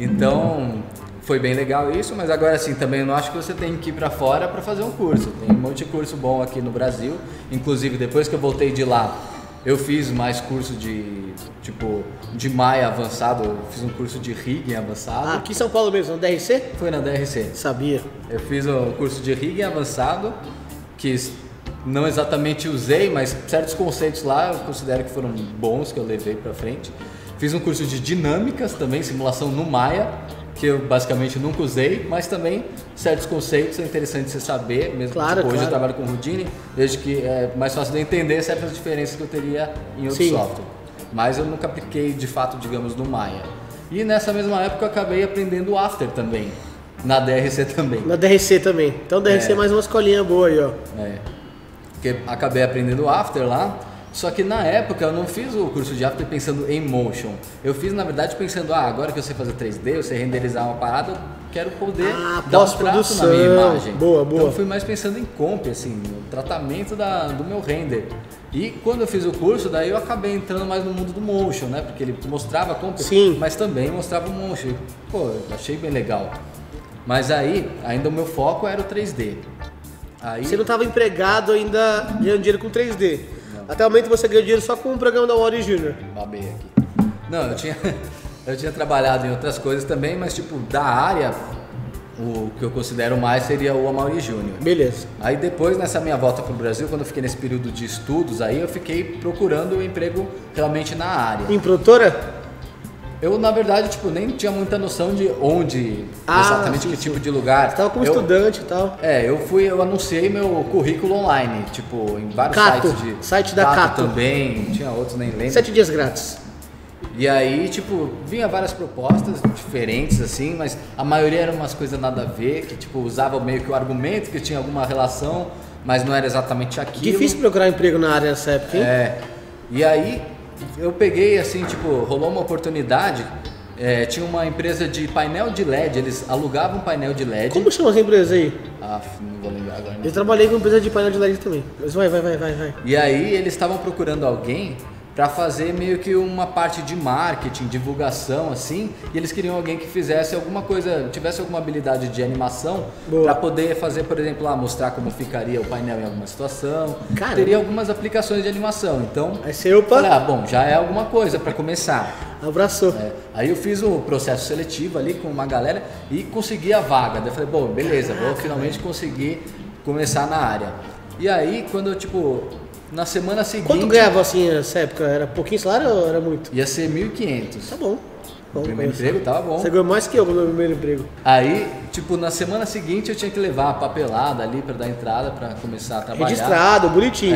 Então, foi bem legal isso, mas agora assim, também eu não acho que você tem que ir pra fora pra fazer um curso. Tem um monte de curso bom aqui no Brasil. Inclusive, depois que eu voltei de lá, Eu fiz mais curso de, tipo, de Maya avançado, eu fiz um curso de rigging avançado. Aqui em São Paulo mesmo, no DRC? Foi na DRC. Sabia. Eu fiz um curso de rigging avançado, que não exatamente usei, mas certos conceitos lá eu considero que foram bons, que eu levei pra frente. Fiz um curso de dinâmicas também, simulação no Maya, que eu basicamente nunca usei, mas também certos conceitos é interessante você saber, mesmo Claro, que hoje claro. eu trabalho com Houdini, vejo que é mais fácil de entender certas diferenças que eu teria em outro Sim. software. Mas eu nunca apliquei de fato, digamos, no Maya. E nessa mesma época eu acabei aprendendo o After também, na DRC também. Na DRC também. Então DRC é mais uma escolinha boa aí, ó. Porque acabei aprendendo o After lá, só que na época eu não fiz o curso de After pensando em motion. Eu fiz na verdade pensando, agora que eu sei fazer 3D, eu sei renderizar uma parada, eu quero poder dar um traço na pós-produção. minha imagem. Boa, boa. Então eu fui mais pensando em comp, assim, no tratamento do meu render. E quando eu fiz o curso, daí eu acabei entrando mais no mundo do motion, né? Porque ele mostrava a comp, Sim. mas também mostrava o motion. Pô, eu achei bem legal. Mas aí, ainda o meu foco era o 3D. Aí, Você não estava empregado ainda ganhando dinheiro com 3D. Até o momento você ganhou dinheiro só com o programa da Wally Junior. babei aqui. Não, eu tinha trabalhado em outras coisas também, mas tipo, da área, o que eu considero mais seria o Amaury Júnior. Beleza. Aí depois, nessa minha volta pro Brasil, quando eu fiquei nesse período de estudos, aí eu fiquei procurando um emprego realmente na área. Em produtora? Eu, na verdade, tipo, nem tinha muita noção de onde, Ah, exatamente sim, que sim. tipo de lugar. Você estava como Eu- estudante e tal. eu anunciei meu currículo online, tipo, em vários Cato, sites de... site da Cato. também, tinha outros, nem lembro. 7 dias grátis. E aí, tipo, vinha várias propostas diferentes, assim, mas a maioria eram umas coisas nada a ver, que, tipo, usava meio que o argumento que tinha alguma relação, mas não era exatamente aquilo. Difícil procurar emprego na área nessa época, hein? E aí, eu peguei, assim, tipo, rolou uma oportunidade, tinha uma empresa de painel de LED, eles alugavam painel de LED. Como chama essa empresa aí? Não vou lembrar agora. Eu trabalhei com empresa de painel de LED também. Mas vai. E aí, eles estavam procurando alguém para fazer meio que uma parte de marketing, divulgação, assim, e eles queriam alguém que fizesse alguma coisa, tivesse alguma habilidade de animação para poder fazer, por exemplo, mostrar como ficaria o painel em alguma situação. Caramba. Teria algumas aplicações de animação, então Aí você, opa, falei, bom, já é alguma coisa para começar. abraçou. Aí eu fiz o processo seletivo ali com uma galera e consegui a vaga. Daí eu falei, bom, beleza, vou finalmente conseguir começar na área. E aí, quando eu, tipo, na semana seguinte... Quanto ganhava assim nessa época? Era pouquinho salário ou era muito? Ia ser 1.500. Tá bom. O primeiro emprego tava bom. Você ganhou mais que eu no meu primeiro emprego. Aí, tipo, na semana seguinte eu tinha que levar a papelada ali pra dar entrada, pra começar a trabalhar. Registrado, bonitinho.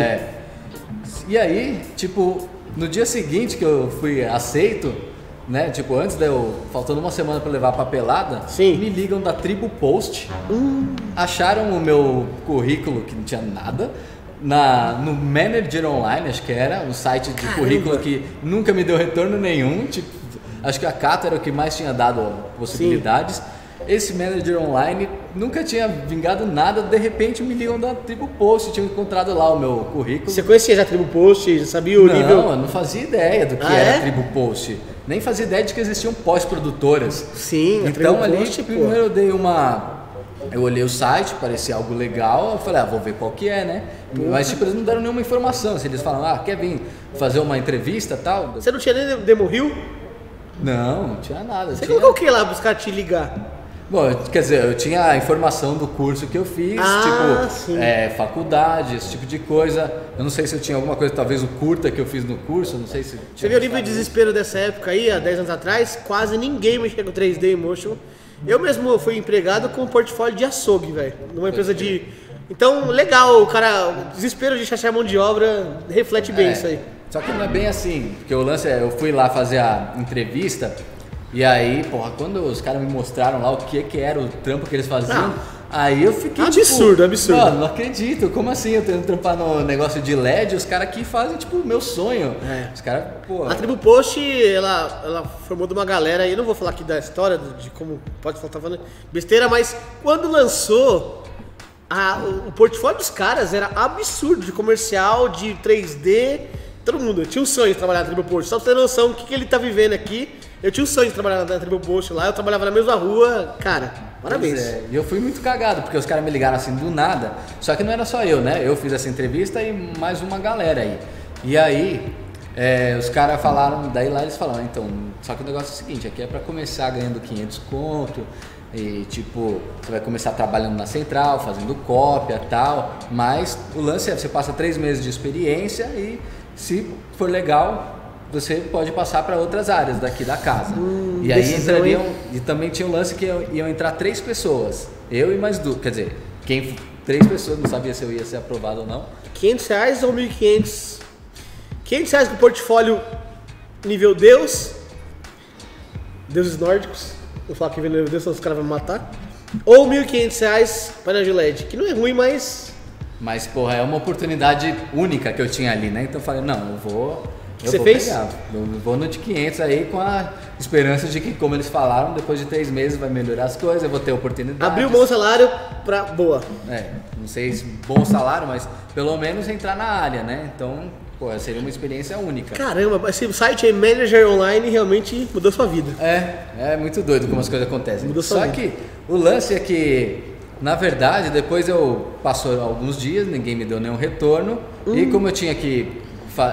E aí, tipo, no dia seguinte que eu fui aceito, né, tipo, antes de eu, faltando uma semana pra levar a papelada, Sim. me ligam da Tribo Post, acharam o meu currículo, que não tinha nada, no Manager Online, acho que era, um site de Caramba. currículo que nunca me deu retorno nenhum, tipo, acho que a Cato era o que mais tinha dado possibilidades. Esse Manager Online nunca tinha vingado nada, de repente me ligam da Tribo Post, tinham encontrado lá o meu currículo. Você conhecia já a Tribo Post? Já sabia o nível? Não, eu não fazia ideia do que Ah, era é? a Tribo Post. Nem fazia ideia de que existiam pós-produtoras. Sim, a Então Tribo ali, Post, pô. primeiro eu olhei o site, parecia algo legal, eu falei, vou ver qual que é, né? Mas tipo, eles não deram nenhuma informação. Se eles falam, quer vir fazer uma entrevista e tal? Você não tinha nem Demo Rio? Não tinha nada. Você tinha... colocou o que lá para os caras te ligar? Bom, quer dizer, eu tinha a informação do curso que eu fiz, sim. faculdade, esse tipo de coisa. Eu não sei se eu tinha alguma coisa, talvez o curta que eu fiz no curso, não sei se... Você viu o nível de desespero dessa época aí, há 10 anos atrás? Quase ninguém mexia com 3D e motion. Eu mesmo fui empregado com um portfólio de açougue, velho. Numa empresa de... Então, legal, o cara... O desespero de achar mão de obra reflete bem isso aí. Só que não é bem assim, porque o lance eu fui lá fazer a entrevista e aí, porra, quando os caras me mostraram lá o que era o trampo que eles faziam, aí eu fiquei Absurdo, absurdo. Mano, não acredito, como assim eu tenho que trampar no negócio de LED, os caras aqui fazem tipo o meu sonho. Os caras, pô... A Tribo Post, ela formou de uma galera, e eu não vou falar aqui da história, de como pode estar falando besteira, mas quando lançou, o portfólio dos caras era absurdo, de comercial, de 3D, todo mundo. Eu tinha um sonho de trabalhar na Tribo Post, só pra ter noção do que ele tá vivendo aqui. Eu tinha um sonho de trabalhar na Tribo Post lá, eu trabalhava na mesma rua, cara, parabéns. E eu fui muito cagado, porque os caras me ligaram assim do nada, só que não era só eu, né? Eu fiz essa entrevista e mais uma galera aí. E aí, os caras falaram, daí lá eles falaram, então, só que o negócio é o seguinte, aqui é pra começar ganhando 500 conto, e tipo, você vai começar trabalhando na central, fazendo cópia e tal, mas o lance é, você passa 3 meses de experiência e se for legal, você pode passar para outras áreas daqui da casa. E aí decisão, entrariam, e também tinha o lance que iam entrar 3 pessoas, eu e mais 2, quer dizer, 3 pessoas, não sabia se eu ia ser aprovado ou não. R$500 ou 1.500? R$500 com portfólio nível Deus, deuses nórdicos, vou falar que nível Deus, senão os caras vão me matar. Ou R$1.500 painel de LED, que não é ruim, mas... Mas, porra, é uma oportunidade única que eu tinha ali, né? Então eu falei, não, eu vou você fez? pegar. Eu vou no de 500 aí com a esperança de que, como eles falaram, depois de 3 meses vai melhorar as coisas, eu vou ter oportunidade. Abriu um bom salário pra boa. Não sei se bom salário, mas pelo menos entrar na área, né? Então, pô, seria uma experiência única. Caramba, esse site aí, Manager Online, realmente mudou sua vida. É muito doido como as coisas acontecem. Mudou sua Só vida. que o lance é que, na verdade, depois passou alguns dias, ninguém me deu nenhum retorno. E como eu tinha que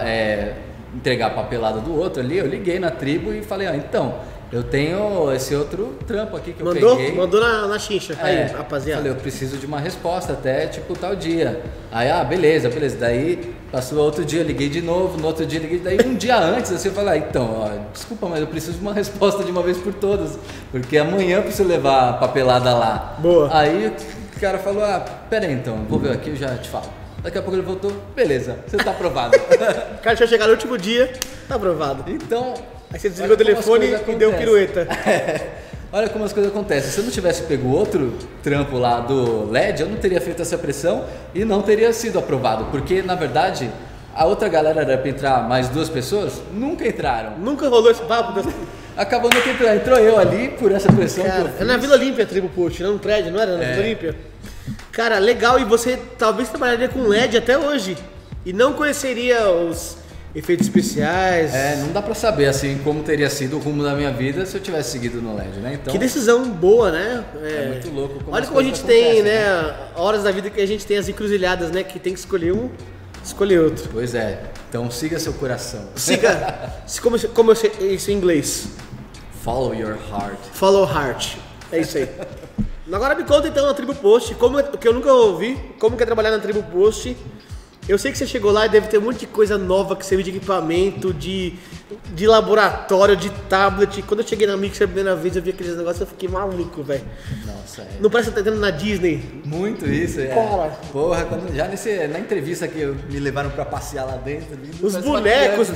entregar a papelada do outro ali, eu liguei na tribo e falei, então, eu tenho esse outro trampo aqui que eu peguei. Mandou na chincha. Aí, rapaziada. Falei, eu preciso de uma resposta até, tipo, tal dia. Aí, beleza. Daí, passou outro dia, eu liguei de novo, no outro dia liguei, daí um dia antes, assim, eu falei, então, desculpa, mas eu preciso de uma resposta de uma vez por todas, porque amanhã eu preciso levar a papelada lá. Boa. Aí o cara falou, pera aí então, vou ver aqui, eu já te falo. Daqui a pouco ele voltou, beleza, você tá aprovado. O cara já chegar no último dia, tá aprovado. Então... Aí você desligou o telefone e deu pirueta. Olha como as coisas acontecem. Se eu não tivesse pego outro trampo lá do LED, eu não teria feito essa pressão e não teria sido aprovado. Porque, na verdade, a outra galera era pra entrar mais 2 pessoas, nunca entraram. Nunca rolou esse papo? Acabou nunca entrando. Entrou eu ali por essa pressão que eu fiz. É na Vila Olímpia a tribo Post, não no prédio, não era na Vila Olímpia? Cara, legal, e você talvez trabalharia com LED até hoje e não conheceria os efeitos especiais. Não dá pra saber assim como teria sido o rumo da minha vida se eu tivesse seguido no LED, né? Então, que decisão boa, né? É muito louco como olha como a gente tem, né? Horas da vida que a gente tem as encruzilhadas, né? Que tem que escolher um, escolher outro. Pois é. Então siga seu coração. Siga. Como eu sei isso em inglês? Follow your heart. Follow heart. É isso aí. Agora me conta então na Tribo Post, que eu nunca ouvi, como que é trabalhar na Tribo Post. Eu sei que você chegou lá e deve ter um monte de coisa nova que você viu de equipamento, de laboratório, de tablet. Quando eu cheguei na Mixer a primeira vez, eu vi aqueles negócios, eu fiquei maluco, velho. Nossa, Não parece que tá entrando na Disney? Muito isso, Cara. Porra, na entrevista que me levaram pra passear lá dentro. Os bonecos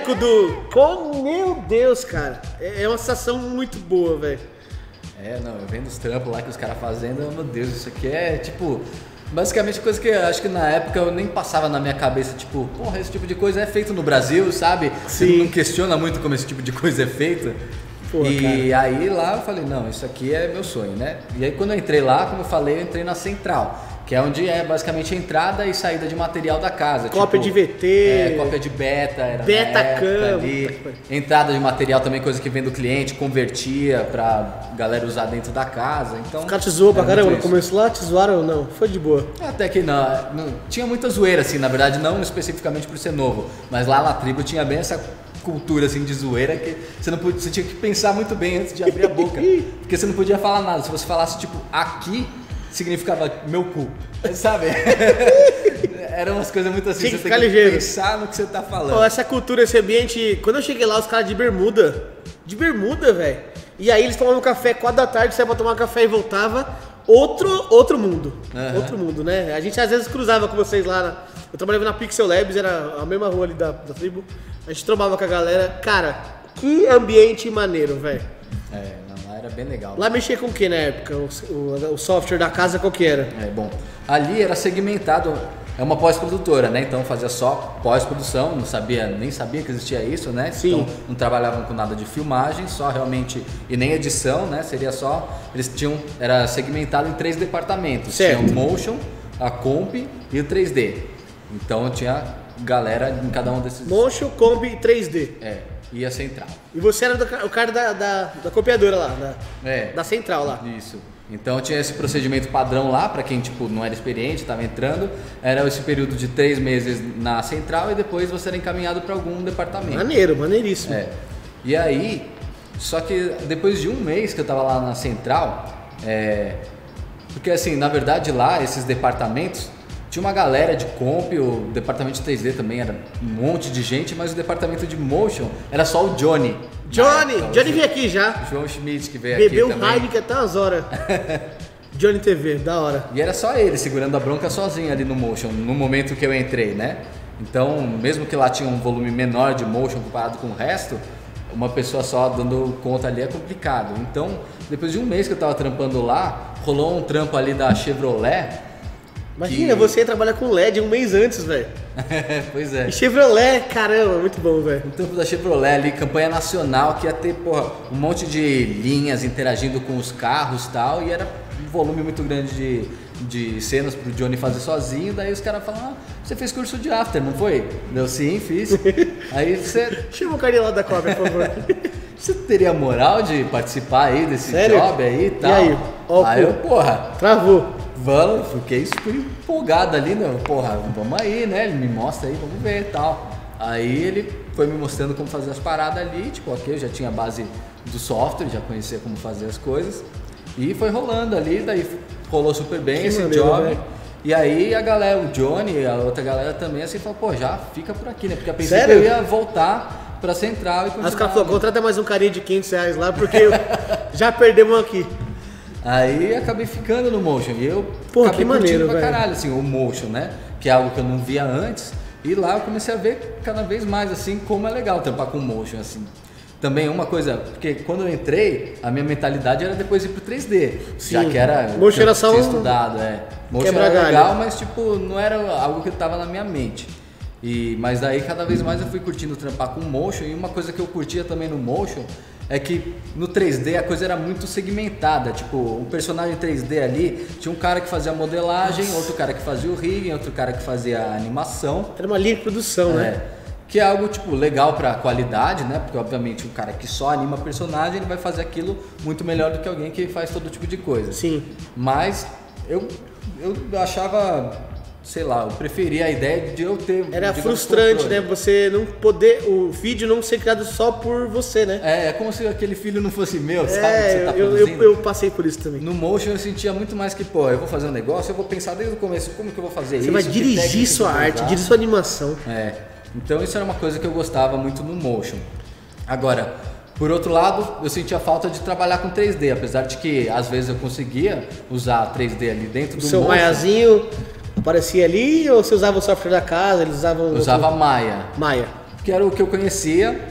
meu Deus, cara. É uma sensação muito boa, velho. Eu vendo os trampos lá que os caras fazendo, meu Deus, isso aqui é tipo... Basicamente coisa que eu acho que na época eu nem passava na minha cabeça, tipo, porra, esse tipo de coisa é feito no Brasil, sabe? Você não questiona muito como esse tipo de coisa é feita. Porra, e cara. Aí lá eu falei, não, isso aqui é meu sonho, né? E aí quando eu entrei lá, como eu falei, eu entrei na central, que é onde é basicamente a entrada e saída de material da casa. Cópia tipo, de VT. Cópia de beta, era Betacam. ali. Entrada de material também, coisa que vem do cliente, convertia pra galera usar dentro da casa. Então, os caras te zoam pra caramba, no começo lá, te zoaram ou não? Foi de boa. Até que não, tinha muita zoeira assim, na verdade não especificamente por ser novo, mas lá na tribo tinha bem essa cultura assim de zoeira que você tinha que pensar muito bem antes de abrir a boca, porque você não podia falar nada. Se você falasse tipo aqui, significava meu cu, sabe? Eram umas coisas muito assim, tinha você que tem ligeiro. que pensar no que você tá falando. Essa cultura, esse ambiente, quando eu cheguei lá, os caras de bermuda, velho. E aí eles tomavam café 4 da tarde, saia pra tomar café e voltava. Outro mundo. Outro mundo, né? A gente às vezes cruzava com vocês lá. Eu trabalhava na Pixel Labs, era a mesma rua ali da tribo. A gente trombava com a galera. Cara, que ambiente maneiro, velho. Lá era bem legal. Lá mexia com o que na época? O software da casa qual que era? Bom, ali era segmentado, é uma pós-produtora, né? Então fazia só pós-produção, nem sabia que existia isso, né? Sim. Então não trabalhavam com nada de filmagem, só realmente, e nem edição, né? Seria só, era segmentado em 3 departamentos. Certo. Tinha o Motion, a Comp e o 3D. Então tinha galera em cada um desses. Motion, Comp e 3D. E a central. E você era o cara da copiadora lá, da central lá. Isso. Então tinha esse procedimento padrão lá, para quem tipo, não era experiente, estava entrando, era esse período de 3 meses na central e depois você era encaminhado para algum departamento. Maneiro, maneiríssimo. É. E aí, só que depois de um mês que eu tava lá na central, porque assim, na verdade lá, esses departamentos, tinha uma galera de comp, o departamento de 3D também era um monte de gente, mas o departamento de motion era só o Johnny. Johnny veio aqui já. João Schmidt que veio Bebeu aqui também. Heineken até umas horas. Johnny TV, da hora. E era só ele segurando a bronca sozinho ali no motion, no momento que eu entrei, né? Então, mesmo que lá tinha um volume menor de motion comparado com o resto, uma pessoa só dando conta ali é complicado. Então, depois de um mês que eu tava trampando lá, rolou um trampo ali da Chevrolet. Imagina, você ia trabalhar com LED um mês antes, velho. Pois é. E Chevrolet, caramba, muito bom, velho. Um trampo da Chevrolet ali, campanha nacional, que ia ter, porra, um monte de linhas interagindo com os carros e tal, e era um volume muito grande de cenas pro Johnny fazer sozinho. Daí os caras falaram, você fez curso de after, não foi? Eu, sim, fiz. Aí você... Chama o carinha lá da cópia, por favor. Você teria moral de participar aí desse Sério? job aí e tal? E aí? Ó, Aí eu, porra, travou. vamos, fiquei super empolgado ali, né? Porra, vamos aí, né? Ele me mostra aí, vamos ver e tal. Aí ele foi me mostrando como fazer as paradas ali, tipo, ok, eu já tinha a base do software, já conhecia como fazer as coisas. E foi rolando ali, daí rolou super bem Que esse maneiro, job. velho. E aí a galera, o Johnny e a outra galera também, assim, falou, pô, já fica por aqui, né? Porque a princípio Sério? eu ia voltar pra central e Aí os continuar. caras falaram, contrata mais um carinha de R$500 lá, porque já perdemos aqui. Aí acabei ficando no motion e eu Pô, acabei que maneiro, curtindo pra velho. caralho, assim, o motion, né? Que é algo que eu não via antes. E lá eu comecei a ver cada vez mais, assim, como é legal trampar com motion, assim. Também uma coisa, porque quando eu entrei, a minha mentalidade era depois ir pro 3D. Já Sim. que era... Motion que eu era só tinha um estudado, Motion era quebra-galho. legal, mas tipo, não era algo que tava na minha mente. Mas daí cada vez mais eu fui curtindo trampar com motion, e uma coisa que eu curtia também no motion é que no 3D a coisa era muito segmentada, tipo, um personagem 3D ali, tinha um cara que fazia a modelagem, outro cara que fazia o rigging, outro cara que fazia a animação. Era uma linha de produção, né? Que é algo tipo legal pra qualidade, né? Porque obviamente um cara que só anima personagem, ele vai fazer aquilo muito melhor do que alguém que faz todo tipo de coisa. Sim. Mas eu achava, sei lá, eu preferia a ideia de eu ter... Era digamos, frustrante, controle. né? Você não poder, o vídeo não ser criado só por você, né? É como se aquele filho não fosse meu, sabe? Que você tá eu produzindo. passei por isso também. No motion eu sentia muito mais que, pô, eu vou fazer um negócio, eu vou pensar desde o começo como que eu vou fazer isso. Você vai que dirigir técnica sua eu vou arte, usar. dirigir sua animação. Então isso era uma coisa que eu gostava muito no motion. Agora, por outro lado, eu sentia falta de trabalhar com 3D, apesar de que às vezes eu conseguia usar 3D ali dentro O do seu motion. Maiazinho aparecia ali ou você usava o software da casa, eles usavam... Eu usava Maya, Maia. que era o que eu conhecia.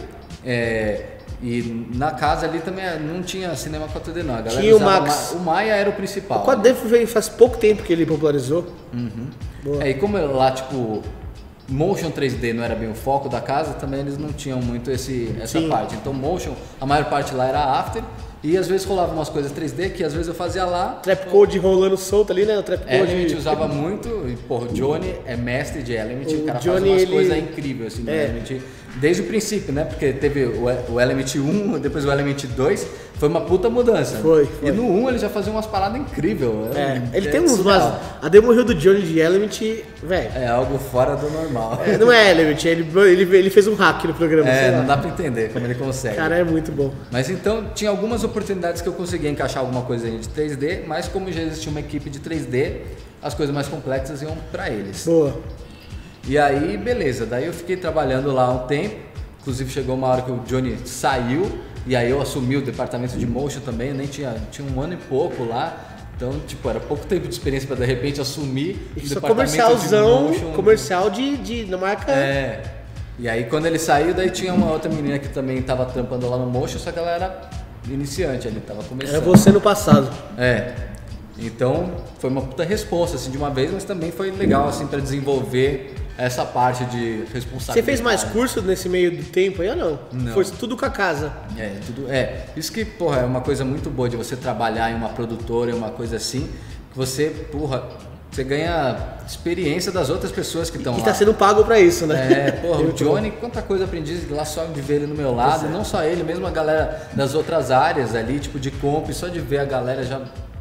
E na casa ali também não tinha cinema 4D não. A galera Tinha o usava Max. O Maya era o principal. O 4D veio faz pouco tempo que ele popularizou. Boa. E como lá, tipo, motion 3D não era bem o foco da casa, também eles não tinham muito essa Sim. parte. Então motion, a maior parte lá era after, e às vezes rolava umas coisas 3D que às vezes eu fazia lá. Trapcode rolando solto ali, né? O Trapcode... Element usava muito, e porra, o Johnny é mestre de Element, o cara Johnny, faz umas ele- coisas incríveis assim no Element, desde o princípio, né? Porque teve o Element 1, depois o Element 2, foi uma puta mudança. Foi. E no 1 ele já fazia umas paradas incríveis. Ele tem uns... surreal. A demo reel do Johnny de Element, velho... É algo fora do normal. Não é Element, ele fez um hack no programa, sei lá. Não dá pra entender como ele consegue. Cara, é muito bom. Mas então, tinha algumas oportunidades que eu conseguia encaixar alguma coisa aí de 3D, mas como já existia uma equipe de 3D, as coisas mais complexas iam pra eles. Boa. E aí, beleza, daí eu fiquei trabalhando lá um tempo, inclusive chegou uma hora que o Johnny saiu, e aí eu assumi o departamento de motion também, eu nem tinha um ano e pouco lá, então, tipo, era pouco tempo de experiência pra de repente assumir o Isso é departamento comercialzão, de motion. comercial na marca... E aí quando ele saiu, daí tinha uma outra menina que também tava trampando lá no motion, só que ela era iniciante ali, tava começando. Era você no passado. Então foi uma puta responsa assim de uma vez, mas também foi legal assim para desenvolver essa parte de responsabilidade. Você fez mais curso nesse meio do tempo aí ou não? Não. Foi tudo com a casa. Isso que, porra, é uma coisa muito boa de você trabalhar em uma produtora, em uma coisa assim, que você, porra, você ganha experiência das outras pessoas que estão lá. E tá sendo pago pra isso, né? Porra, o Johnny, quanta coisa aprendi lá só de ver ele no meu lado, e não só ele, mesmo a galera das outras áreas ali, tipo de comp, só de ver a galera já,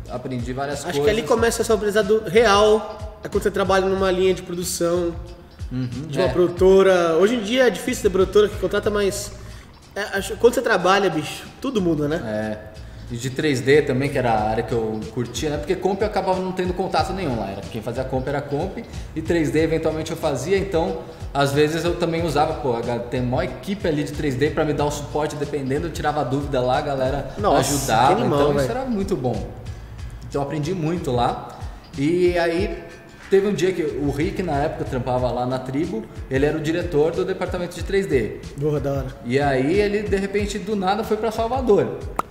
aprendi várias coisas. Acho que ali começa esse aprendizado real, é quando você trabalha numa linha de produção, de uma produtora. Hoje em dia é difícil ter produtora que contrata, mas quando você trabalha, bicho, tudo muda, né? E de 3D também, que era a área que eu curtia, né? Porque comp eu acabava não tendo contato nenhum lá. Quem fazia comp era comp e 3D eventualmente eu fazia, então às vezes eu também usava, tem uma equipe ali de 3D pra me dar um suporte, dependendo, eu tirava dúvida lá, a galera ajudava, então isso era muito bom. Então eu aprendi muito lá. E aí teve um dia que o Rick, na época, trampava lá na tribo, ele era o diretor do departamento de 3D. Boa, da hora. E aí ele, de repente, do nada foi pra Salvador.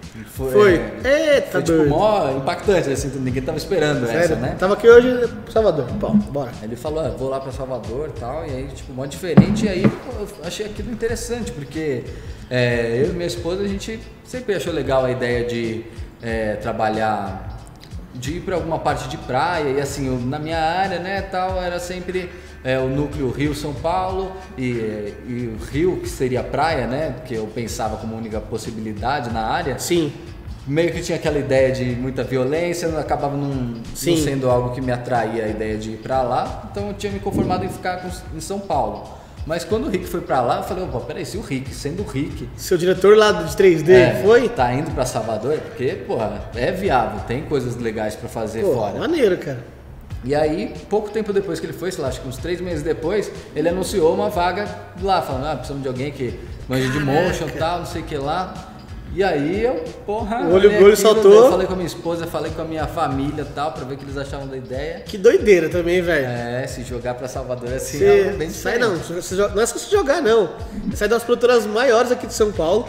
Eita, tipo, mó impactante, assim, ninguém tava esperando. Sério? Essa, né? Tava aqui hoje em Salvador, pô, bora. Ele falou, vou lá pra Salvador e tal, e aí, tipo, mó diferente, e aí pô, eu achei aquilo interessante, porque eu e minha esposa, a gente sempre achou legal a ideia de trabalhar, de ir pra alguma parte de praia, e assim, na minha área, né, tal, era sempre o núcleo Rio-São Paulo e o Rio, que seria praia, né, que eu pensava como única possibilidade na área. Sim. Meio que tinha aquela ideia de muita violência, acabava não sendo algo que me atraía a ideia de ir pra lá, então eu tinha me conformado em ficar em São Paulo. Mas quando o Rick foi pra lá, eu falei, opa, peraí, se o Rick, sendo o Rick... Seu diretor lá de 3D foi? Tá indo pra Salvador, porque, porra, é viável, tem coisas legais pra fazer fora. Maneiro, cara. E aí, pouco tempo depois que ele foi, sei lá, acho que uns 3 meses depois, ele anunciou uma vaga lá, falando, precisamos de alguém que manja de motion e tal, não sei o que lá. E aí eu, o olho saltou. Eu falei com a minha esposa, falei com a minha família e tal, pra ver o que eles achavam da ideia. Que doideira também, velho. Se jogar pra Salvador assim é bem sai não, não é só se jogar não. Sai das produtoras maiores aqui de São Paulo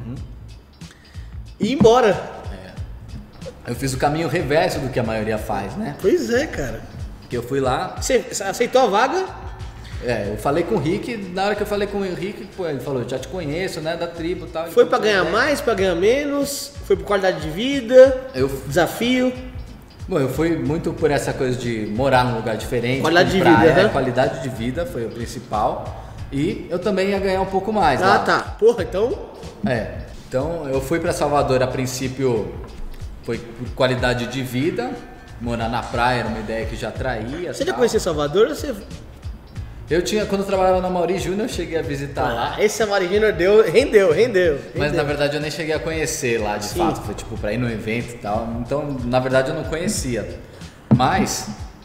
e ir embora. Eu fiz o caminho reverso do que a maioria faz, né? Pois é, cara. Que eu fui lá... Você aceitou a vaga? Eu falei com o Rick, na hora que eu falei com o Rick, pô, ele falou, já te conheço, né, da tribo e tal. Foi pra ganhar mais, pra ganhar menos? Foi por qualidade de vida? Desafio? Bom, eu fui muito por essa coisa de morar num lugar diferente. Qualidade de vida, né? Qualidade de vida foi o principal. E eu também ia ganhar um pouco mais lá. Ah, tá. Porra, então... Então, eu fui pra Salvador, a princípio, foi por qualidade de vida. Morar na praia era uma ideia que já atraía. Você já conhecia Salvador ou você... Eu tinha, quando eu trabalhava na Mauri Júnior, eu cheguei a visitar lá. Esse Mauri Júnior rendeu. Mas na verdade eu nem cheguei a conhecer lá de fato, foi tipo pra ir no evento e tal. Então, na verdade eu não conhecia. Mas,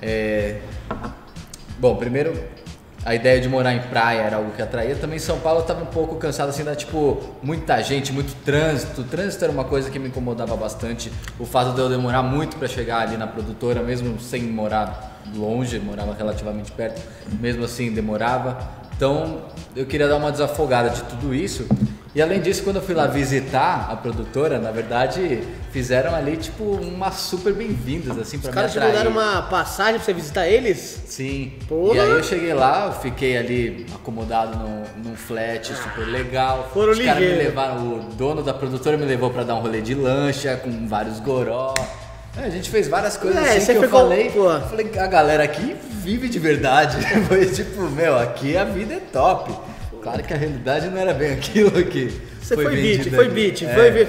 bom, primeiro a ideia de morar em praia era algo que atraía. Também em São Paulo eu tava um pouco cansado assim, da tipo, muita gente, muito trânsito. O trânsito era uma coisa que me incomodava bastante. O fato de eu demorar muito pra chegar ali na produtora, mesmo sem morar longe, morava relativamente perto, mesmo assim demorava. Então eu queria dar uma desafogada de tudo isso. E além disso, quando eu fui lá visitar a produtora, na verdade fizeram ali tipo umas super bem-vindas assim pra me atrair. Os caras te mandaram uma passagem pra você visitar eles? Sim. Porra. E aí eu cheguei lá, eu fiquei ali acomodado num flat super legal. Foram Os caras me levaram, o dono da produtora me levou pra dar um rolê de lancha com vários goró. A gente fez várias coisas assim que eu falei, a galera aqui vive de verdade. Foi tipo, aqui a vida é top. Claro que a realidade não era bem aquilo que Você foi beat.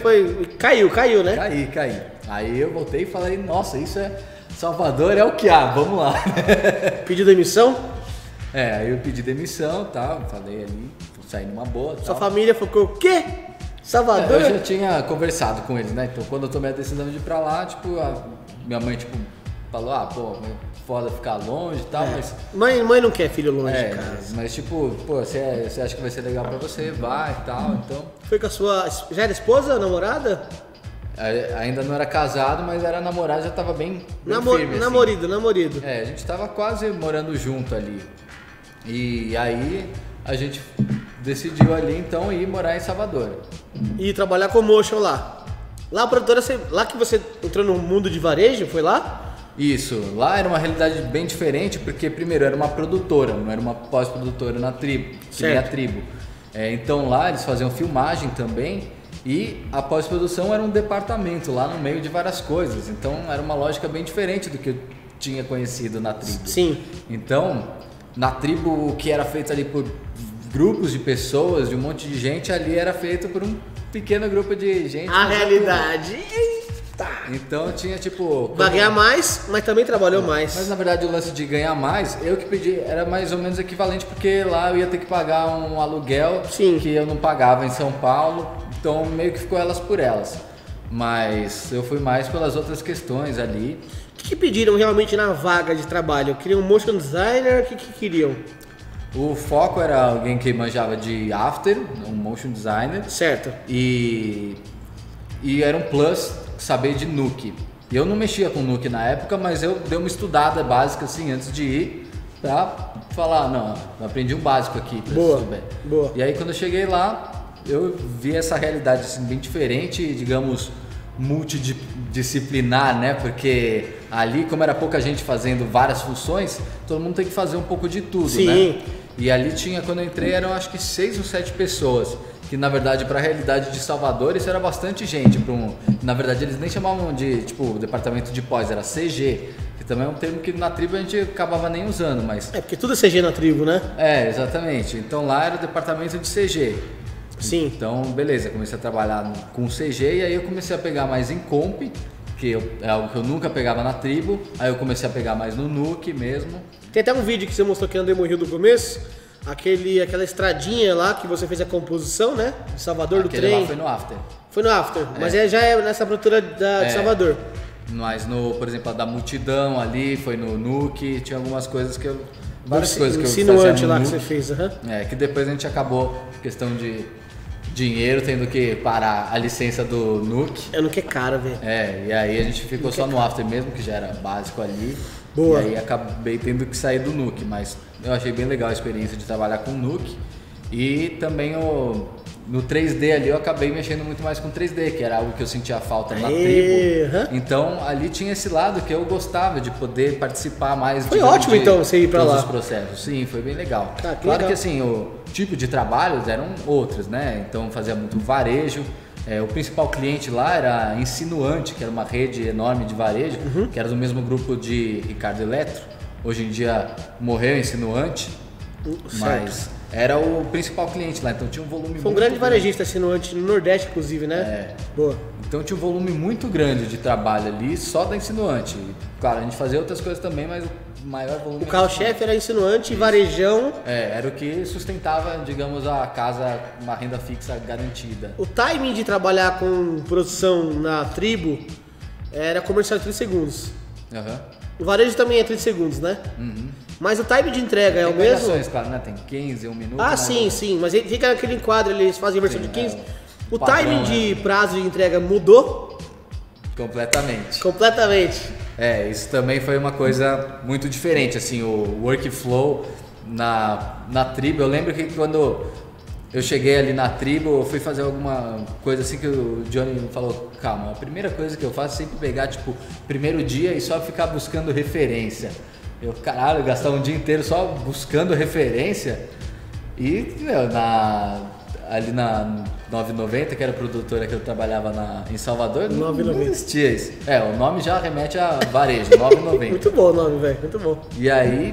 Caiu, né? Caí. Aí eu voltei e falei, nossa, isso é Salvador, é o que há, vamos lá. Pediu demissão? Aí eu pedi demissão e tal, falei ali, saí numa boa. Sua família ficou o quê? Salvador? Eu já tinha conversado com eles, né? Então quando eu tomei a decisão de ir pra lá, tipo, a minha mãe, tipo, falou, foda ficar longe e tal, mas... Mãe não quer filho longe de casa. Mas tipo, você acha que vai ser legal pra você, vai e tal, então... Foi com a sua... Já era esposa, namorada? Ainda não era casado, mas era namorado, já tava bem firme, assim. Namorido. A gente tava quase morando junto ali. E aí a gente decidiu ali então ir morar em Salvador. E trabalhar com motion lá. Lá a produtora, lá que você entrou no mundo de varejo, foi lá? Isso, lá era uma realidade bem diferente, porque primeiro era uma produtora, não era uma pós-produtora na tribo, que nem a tribo. Então lá eles faziam filmagem também e a pós-produção era um departamento lá no meio de várias coisas. Então era uma lógica bem diferente do que eu tinha conhecido na tribo. Sim. Então, na tribo o que era feito ali por grupos de pessoas, de um monte de gente, ali era feito por um pequeno grupo de gente. A realidade. Então tinha tipo... Vai ganhar mais, mas também trabalhou mais. Mas na verdade o lance de ganhar mais, eu que pedi, era mais ou menos equivalente, porque lá eu ia ter que pagar um aluguel que eu não pagava em São Paulo, então meio que ficou elas por elas. Mas eu fui mais pelas outras questões ali. O que pediram realmente na vaga de trabalho? Queriam um motion designer? O que queriam? O foco era alguém que manjava de After, um motion designer. Certo. E era um plus saber de Nuke. Eu não mexia com Nuke na época, mas eu dei uma estudada básica assim antes de ir pra falar, não, eu aprendi um básico aqui pra souber. Boa. E aí quando eu cheguei lá, eu vi essa realidade assim, bem diferente, digamos, multidisciplinar, né? Porque ali, como era pouca gente fazendo várias funções, todo mundo tem que fazer um pouco de tudo, né? E ali tinha, quando eu entrei, eram acho que 6 ou 7 pessoas. Que na verdade, para a realidade de Salvador, isso era bastante gente. Na verdade, eles nem chamavam de tipo departamento de pós, era CG. Que também é um termo que na tribo a gente acabava nem usando, mas... É, porque tudo é CG na tribo, né? É, exatamente. Então lá era o departamento de CG. Sim. Então, beleza, comecei a trabalhar com CG e aí eu comecei a pegar mais em Comp, é algo que eu nunca pegava na tribo. Aí eu comecei a pegar mais no Nuke mesmo. Tem até um vídeo que você mostrou aqui no Demo Rio do começo, aquela estradinha lá que você fez a composição, né? De Salvador, do trem. Lá foi no After. Foi no After, mas já é nessa abertura de Salvador. Mas por exemplo, a da multidão ali, foi no Nuke, tinha algumas coisas que eu... Várias coisas que eu fazia insinuante no lá Nuke. Que você fez, que depois a gente acabou, questão de dinheiro, tendo que parar a licença do Nuke. É, Nuke é caro, velho. E aí a gente ficou só no After mesmo, que já era básico ali. Boa. E aí acabei tendo que sair do Nuke, mas eu achei bem legal a experiência de trabalhar com o Nuke. E também no 3D ali eu acabei mexendo muito mais com 3D, que era algo que eu sentia falta na tribo. Então ali tinha esse lado que eu gostava de poder participar mais. Foi ótimo então você ir pra lá. Os processos. Sim, foi bem legal. Claro legal. Que assim, o tipo de trabalhos eram outros, né? Então fazia muito varejo. O principal cliente lá era Insinuante, que era uma rede enorme de varejo, que era do mesmo grupo de Ricardo Eletro. Hoje em dia morreu Insinuante, mas era o principal cliente lá, então tinha um volume muito grande. Foi um grande varejista Insinuante, no Nordeste inclusive, né? Boa. Então tinha um volume muito grande de trabalho ali, só da Insinuante. Claro, a gente fazia outras coisas também, mas o maior volume... O carro-chefe era Insinuante e varejão. Era o que sustentava, digamos, a casa, uma renda fixa garantida. O timing de trabalhar com produção na tribo era comercial de 30 segundos. O varejo também é 30 segundos, né? Mas o time de entrega é o mesmo? Claro, né? Tem 15, 1 minuto. Sim, mas ele fica naquele enquadro, eles fazem a versão de 15. O timing de prazo de entrega mudou? Completamente. Isso também foi uma coisa muito diferente, assim, o workflow na tribo. Eu lembro que quando eu cheguei ali na tribo, eu fui fazer alguma coisa assim que o Johnny me falou, calma, a primeira coisa que eu faço é sempre pegar, tipo, primeiro dia e só ficar buscando referência. Eu, caralho, gastar um dia inteiro só buscando referência. E, ali na 990, que era a produtora que eu trabalhava em Salvador, não existia isso. O nome já remete a varejo, 990. Muito bom o nome, velho, muito bom. E aí,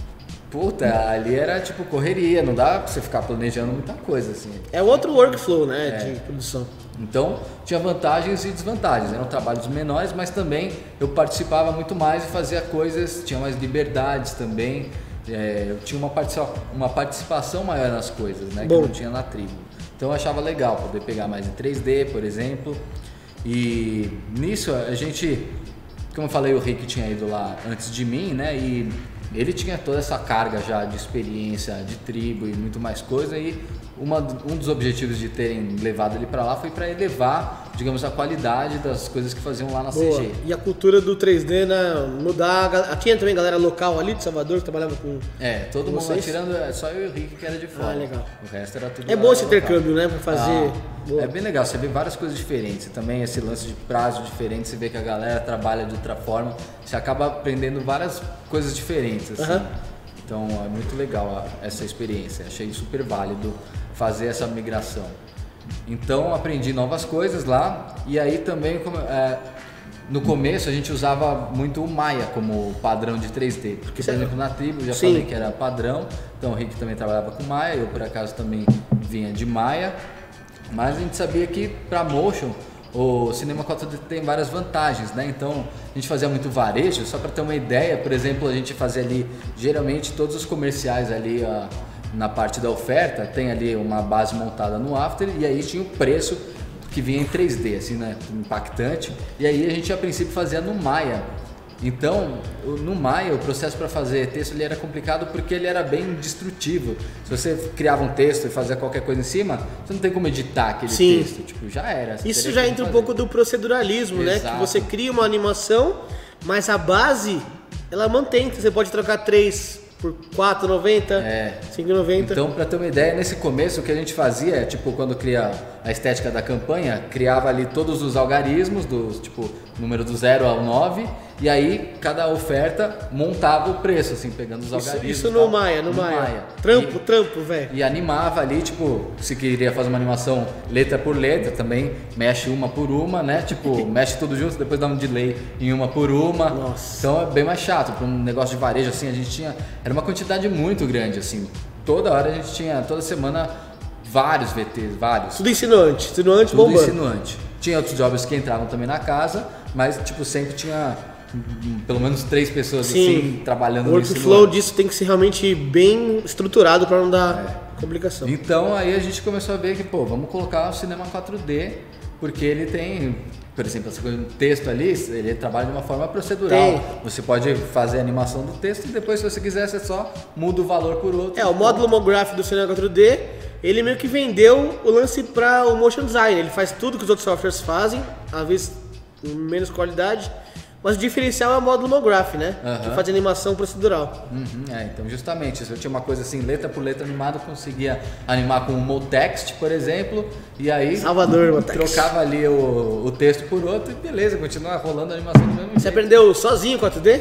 ali era tipo correria, não dá pra você ficar planejando muita coisa, assim. É outro workflow, né, de produção. Então, tinha vantagens e desvantagens. Eram trabalhos menores, mas também eu participava muito mais e fazia coisas, tinha mais liberdades também. Eu tinha uma participação maior nas coisas, né, que eu não tinha na tribo. Então eu achava legal poder pegar mais em 3D, por exemplo. E nisso a gente, como eu falei, o Rick tinha ido lá antes de mim, né, e ele tinha toda essa carga já de experiência, de tribo e muito mais coisa. E um dos objetivos de terem levado ele para lá foi para elevar, digamos, a qualidade das coisas que faziam lá na CG. E a cultura do 3D, né, mudar. Tinha também galera local ali de Salvador que trabalhava com. Todo mundo lá, tirando só eu e o Rick que era de fora. Legal. O resto era tudo. É bom esse intercâmbio, né, para fazer. É bem legal, você vê várias coisas diferentes. Também esse lance de prazo diferente, você vê que a galera trabalha de outra forma, você acaba aprendendo várias coisas diferentes, assim. Então é muito legal essa experiência, achei super válido fazer essa migração. Então aprendi novas coisas lá, e aí também no começo a gente usava muito o Maya como padrão de 3D, porque por exemplo na tribo já falei que era padrão, então o Rick também trabalhava com Maya, eu por acaso também vinha de Maya, mas a gente sabia que para motion o Cinema 4D tem várias vantagens, né? Então a gente fazia muito varejo, só para ter uma ideia, por exemplo, a gente fazia ali, geralmente todos os comerciais ali na parte da oferta, tem ali uma base montada no After e aí tinha o preço que vinha em 3D, assim, né? Impactante. E aí a gente a princípio fazia no Maya. Então, no Maya, o processo para fazer texto ele era complicado porque ele era bem destrutivo. Se você criava um texto e fazia qualquer coisa em cima, você não tem como editar aquele texto. Tipo, já era. Isso já entra um pouco do proceduralismo, né? Que você cria uma animação, mas a base, ela mantém. Você pode trocar 3 por 4,90, 5,90. Então, para ter uma ideia, nesse começo o que a gente fazia é, tipo, quando cria a estética da campanha, criava ali todos os algarismos, tipo, número do 0 ao 9, e aí cada oferta montava o preço, assim, pegando os algarismos. Isso no Maya, no Maya. Trampo, velho. E animava ali, tipo, se queria fazer uma animação letra por letra, também mexe uma por uma, né? Tipo, mexe tudo junto, depois dá um delay em uma por uma. Nossa. Então é bem mais chato. Para um negócio de varejo, assim, a gente tinha... Era uma quantidade muito grande, assim. Toda hora a gente tinha, toda semana, vários VTs, vários. Tudo insinuante Tudo bombando. insinuante. Tinha outros jobs que entravam também na casa, mas, tipo, sempre tinha... pelo menos 3 pessoas assim trabalhando nisso. O workflow disso tem que ser realmente bem estruturado para não dar complicação. Então aí a gente começou a ver que, pô, vamos colocar o cinema 4D, porque ele tem, por exemplo, essa coisa do texto ali, ele trabalha de uma forma procedural. Você pode fazer a animação do texto e depois, se você quiser, você só muda o valor por outro. O módulo Mograph do cinema 4D, ele meio que vendeu o lance para o motion design. Ele faz tudo que os outros softwares fazem, às vezes com menos qualidade. Mas o diferencial é o módulo Mograph, né? Que faz animação procedural. Então justamente, se eu tinha uma coisa assim, letra por letra animada, eu conseguia animar com o Motext, por exemplo, e aí Salvador, Motext. Trocava ali o texto por outro e beleza, continua rolando a animação do mesmo jeito. Você aprendeu sozinho 4D?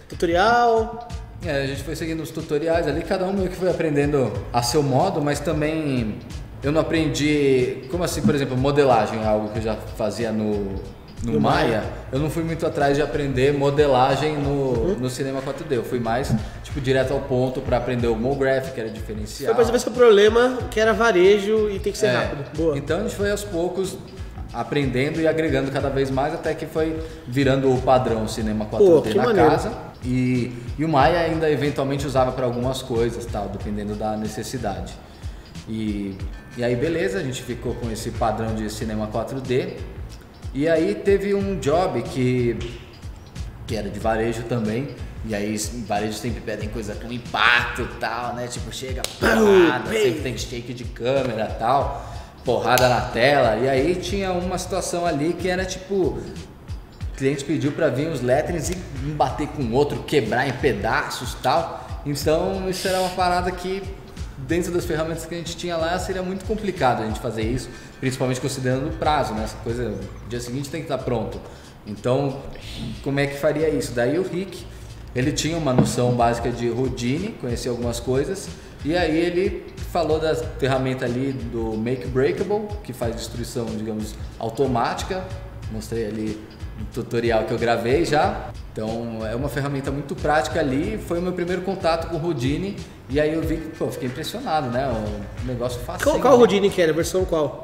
Tutorial? A gente foi seguindo os tutoriais ali, cada um meio que foi aprendendo a seu modo, mas também eu não aprendi, como assim, por exemplo, modelagem, algo que eu já fazia no Maya, eu não fui muito atrás de aprender modelagem no Cinema 4D, eu fui mais tipo direto ao ponto para aprender o Mograph, que era diferencial. Foi para ver seu problema, que era varejo e tem que ser rápido. Boa. Então a gente foi aos poucos aprendendo e agregando cada vez mais, até que foi virando o padrão Cinema 4D na casa. E o Maya ainda eventualmente usava para algumas coisas, tal, dependendo da necessidade. E aí beleza, a gente ficou com esse padrão de Cinema 4D. E aí teve um job que era de varejo também, e aí varejo sempre pedem coisa com impacto e tal, né? Tipo, chega porrada, sempre tem shake de câmera e tal, porrada na tela. E aí tinha uma situação ali que era tipo, o cliente pediu pra vir os letterings e um bater com o outro, quebrar em pedaços e tal. Então isso era uma parada que dentro das ferramentas que a gente tinha lá seria muito complicado a gente fazer isso, principalmente considerando o prazo, né? Essa coisa, no dia seguinte tem que estar pronto. Então, como é que faria isso? Daí o Rick, ele tinha uma noção básica de Houdini, conhecia algumas coisas, e aí ele falou da ferramenta ali do Make Breakable, que faz destruição, digamos, automática. Mostrei ali no tutorial que eu gravei já. Então é uma ferramenta muito prática ali, foi o meu primeiro contato com o Houdini, e aí eu vi que, pô, fiquei impressionado, né? O negócio fácil. Qual Houdini que era? Versão qual?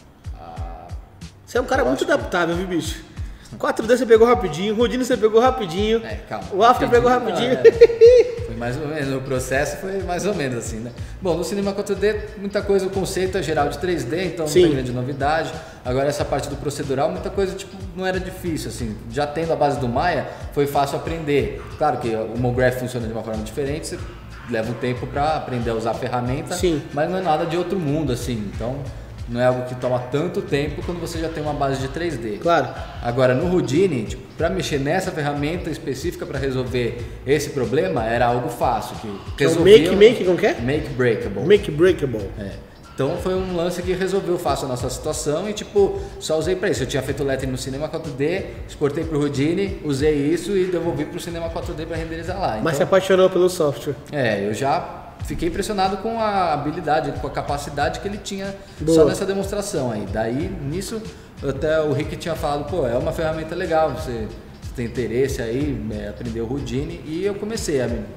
Você é um cara muito adaptável, viu, bicho? 4D você pegou rapidinho, Houdini você pegou rapidinho, calma. O After pegou rapidinho. Foi mais ou menos, o processo foi mais ou menos assim, né? Bom, no Cinema 4D, muita coisa, o conceito é geral de 3D, então não tem grande novidade. Agora essa parte do procedural, muita coisa, tipo, não era difícil, assim. Já tendo a base do Maya, foi fácil aprender. Claro que o Mograph funciona de uma forma diferente, você leva um tempo para aprender a usar a ferramenta, mas não é nada de outro mundo, assim. Então, não é algo que toma tanto tempo quando você já tem uma base de 3D. Claro. Agora, no Houdini, tipo, para mexer nessa ferramenta específica para resolver esse problema, era algo fácil. Que Make, como que é? Make Breakable. Make Breakable. Então foi um lance que resolveu fácil a nossa situação e tipo, só usei para isso. Eu tinha feito lettering no Cinema 4D, exportei pro Houdini, usei isso e devolvi pro Cinema 4D para renderizar lá. Mas se apaixonou pelo software. Eu já fiquei impressionado com a habilidade, com a capacidade que ele tinha só nessa demonstração aí. Daí, nisso, até o Rick tinha falado, pô, é uma ferramenta legal, você tem interesse aí, aprender o Houdini, e eu comecei a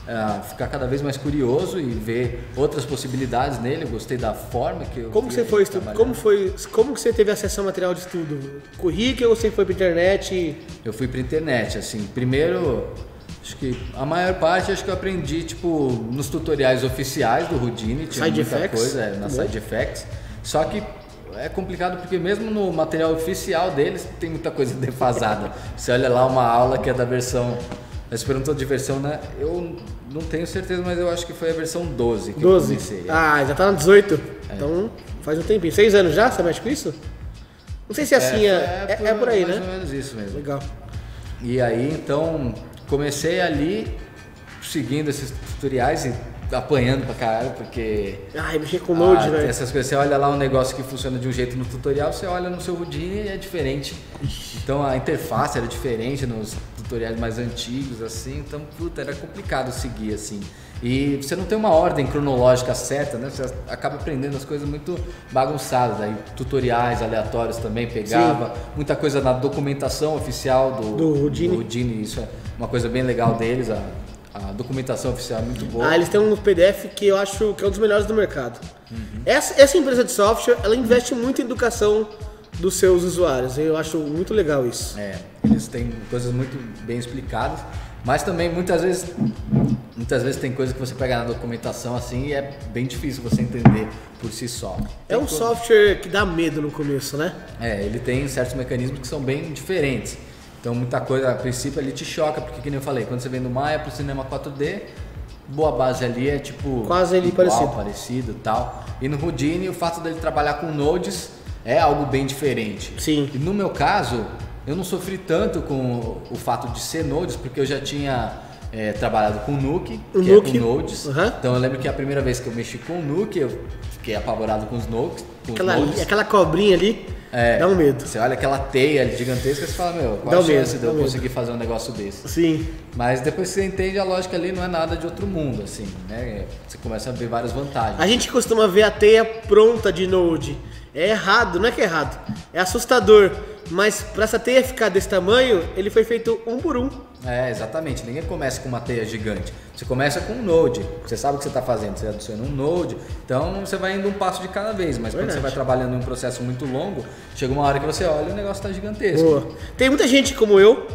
ficar cada vez mais curioso e ver outras possibilidades nele. Eu gostei da forma que eu Como que você foi estudar? Como que você teve acesso ao material de estudo? Currículo ou você foi pra internet? Eu fui pra internet, assim. Primeiro, acho que a maior parte acho que eu aprendi, tipo, nos tutoriais oficiais do Houdini. Tinha Side muita Effects? coisa, na Side Effects. Só que é complicado porque mesmo no material oficial deles tem muita coisa defasada. Você olha lá uma aula que é da versão... Você perguntou de versão, né? Eu não tenho certeza, mas eu acho que foi a versão 12 que 12? eu comecei. Ah, já tá na 18. Então faz um tempinho. 6 anos já? Você mexe com isso? Não sei se é assim, é por aí, mais né? Mais ou menos isso mesmo. Legal. E aí, então, comecei ali, seguindo esses tutoriais e apanhando pra caralho, porque... Ai, mexer com Node, velho. Essas coisas, você olha lá um negócio que funciona de um jeito no tutorial, você olha no seu Houdini e é diferente. Então a interface era diferente nos tutoriais mais antigos, assim, então, puta, era complicado seguir, assim. E você não tem uma ordem cronológica certa, né? Você acaba aprendendo as coisas muito bagunçadas, aí tutoriais aleatórios também pegava, muita coisa na documentação oficial do Houdini, isso é uma coisa bem legal deles, a documentação oficial é muito boa. Ah, eles têm um PDF que eu acho que é um dos melhores do mercado. Essa empresa de software, ela investe muito em educação dos seus usuários. Eu acho muito legal isso. Eles têm coisas muito bem explicadas, mas também muitas vezes tem coisa que você pega na documentação assim e é bem difícil você entender por si só. É um software que dá medo no começo, né? Ele tem certos mecanismos que são bem diferentes. Então muita coisa, a princípio, ali te choca, porque que nem eu falei, quando você vem do Maya pro cinema 4D, boa base ali é tipo... quase ali parecido e tal. E no Houdini, o fato dele trabalhar com nodes é algo bem diferente. Sim. E no meu caso, eu não sofri tanto com o fato de ser nodes, porque eu já tinha trabalhado com Nuke, é com nodes. Então eu lembro que a primeira vez que eu mexi com o Nuke, eu fiquei apavorado com os nodes. Aquela cobrinha ali... dá um medo. Você olha aquela teia gigantesca e você fala, meu, qual a chance de eu conseguir fazer um negócio desse? Sim. Mas depois que você entende a lógica ali, não é nada de outro mundo, assim, né? Você começa a ver várias vantagens. A gente costuma ver a teia pronta de Node. É errado, não é que é errado, é assustador. Mas para essa teia ficar desse tamanho, ele foi feito um por um. Exatamente. Ninguém começa com uma teia gigante. Você começa com um node. Você sabe o que você está fazendo. Você adiciona um node. Então você vai indo um passo de cada vez. Mas quando você vai trabalhando em um processo muito longo, chega uma hora que você olha e o negócio está gigantesco. Boa. Tem muita gente como eu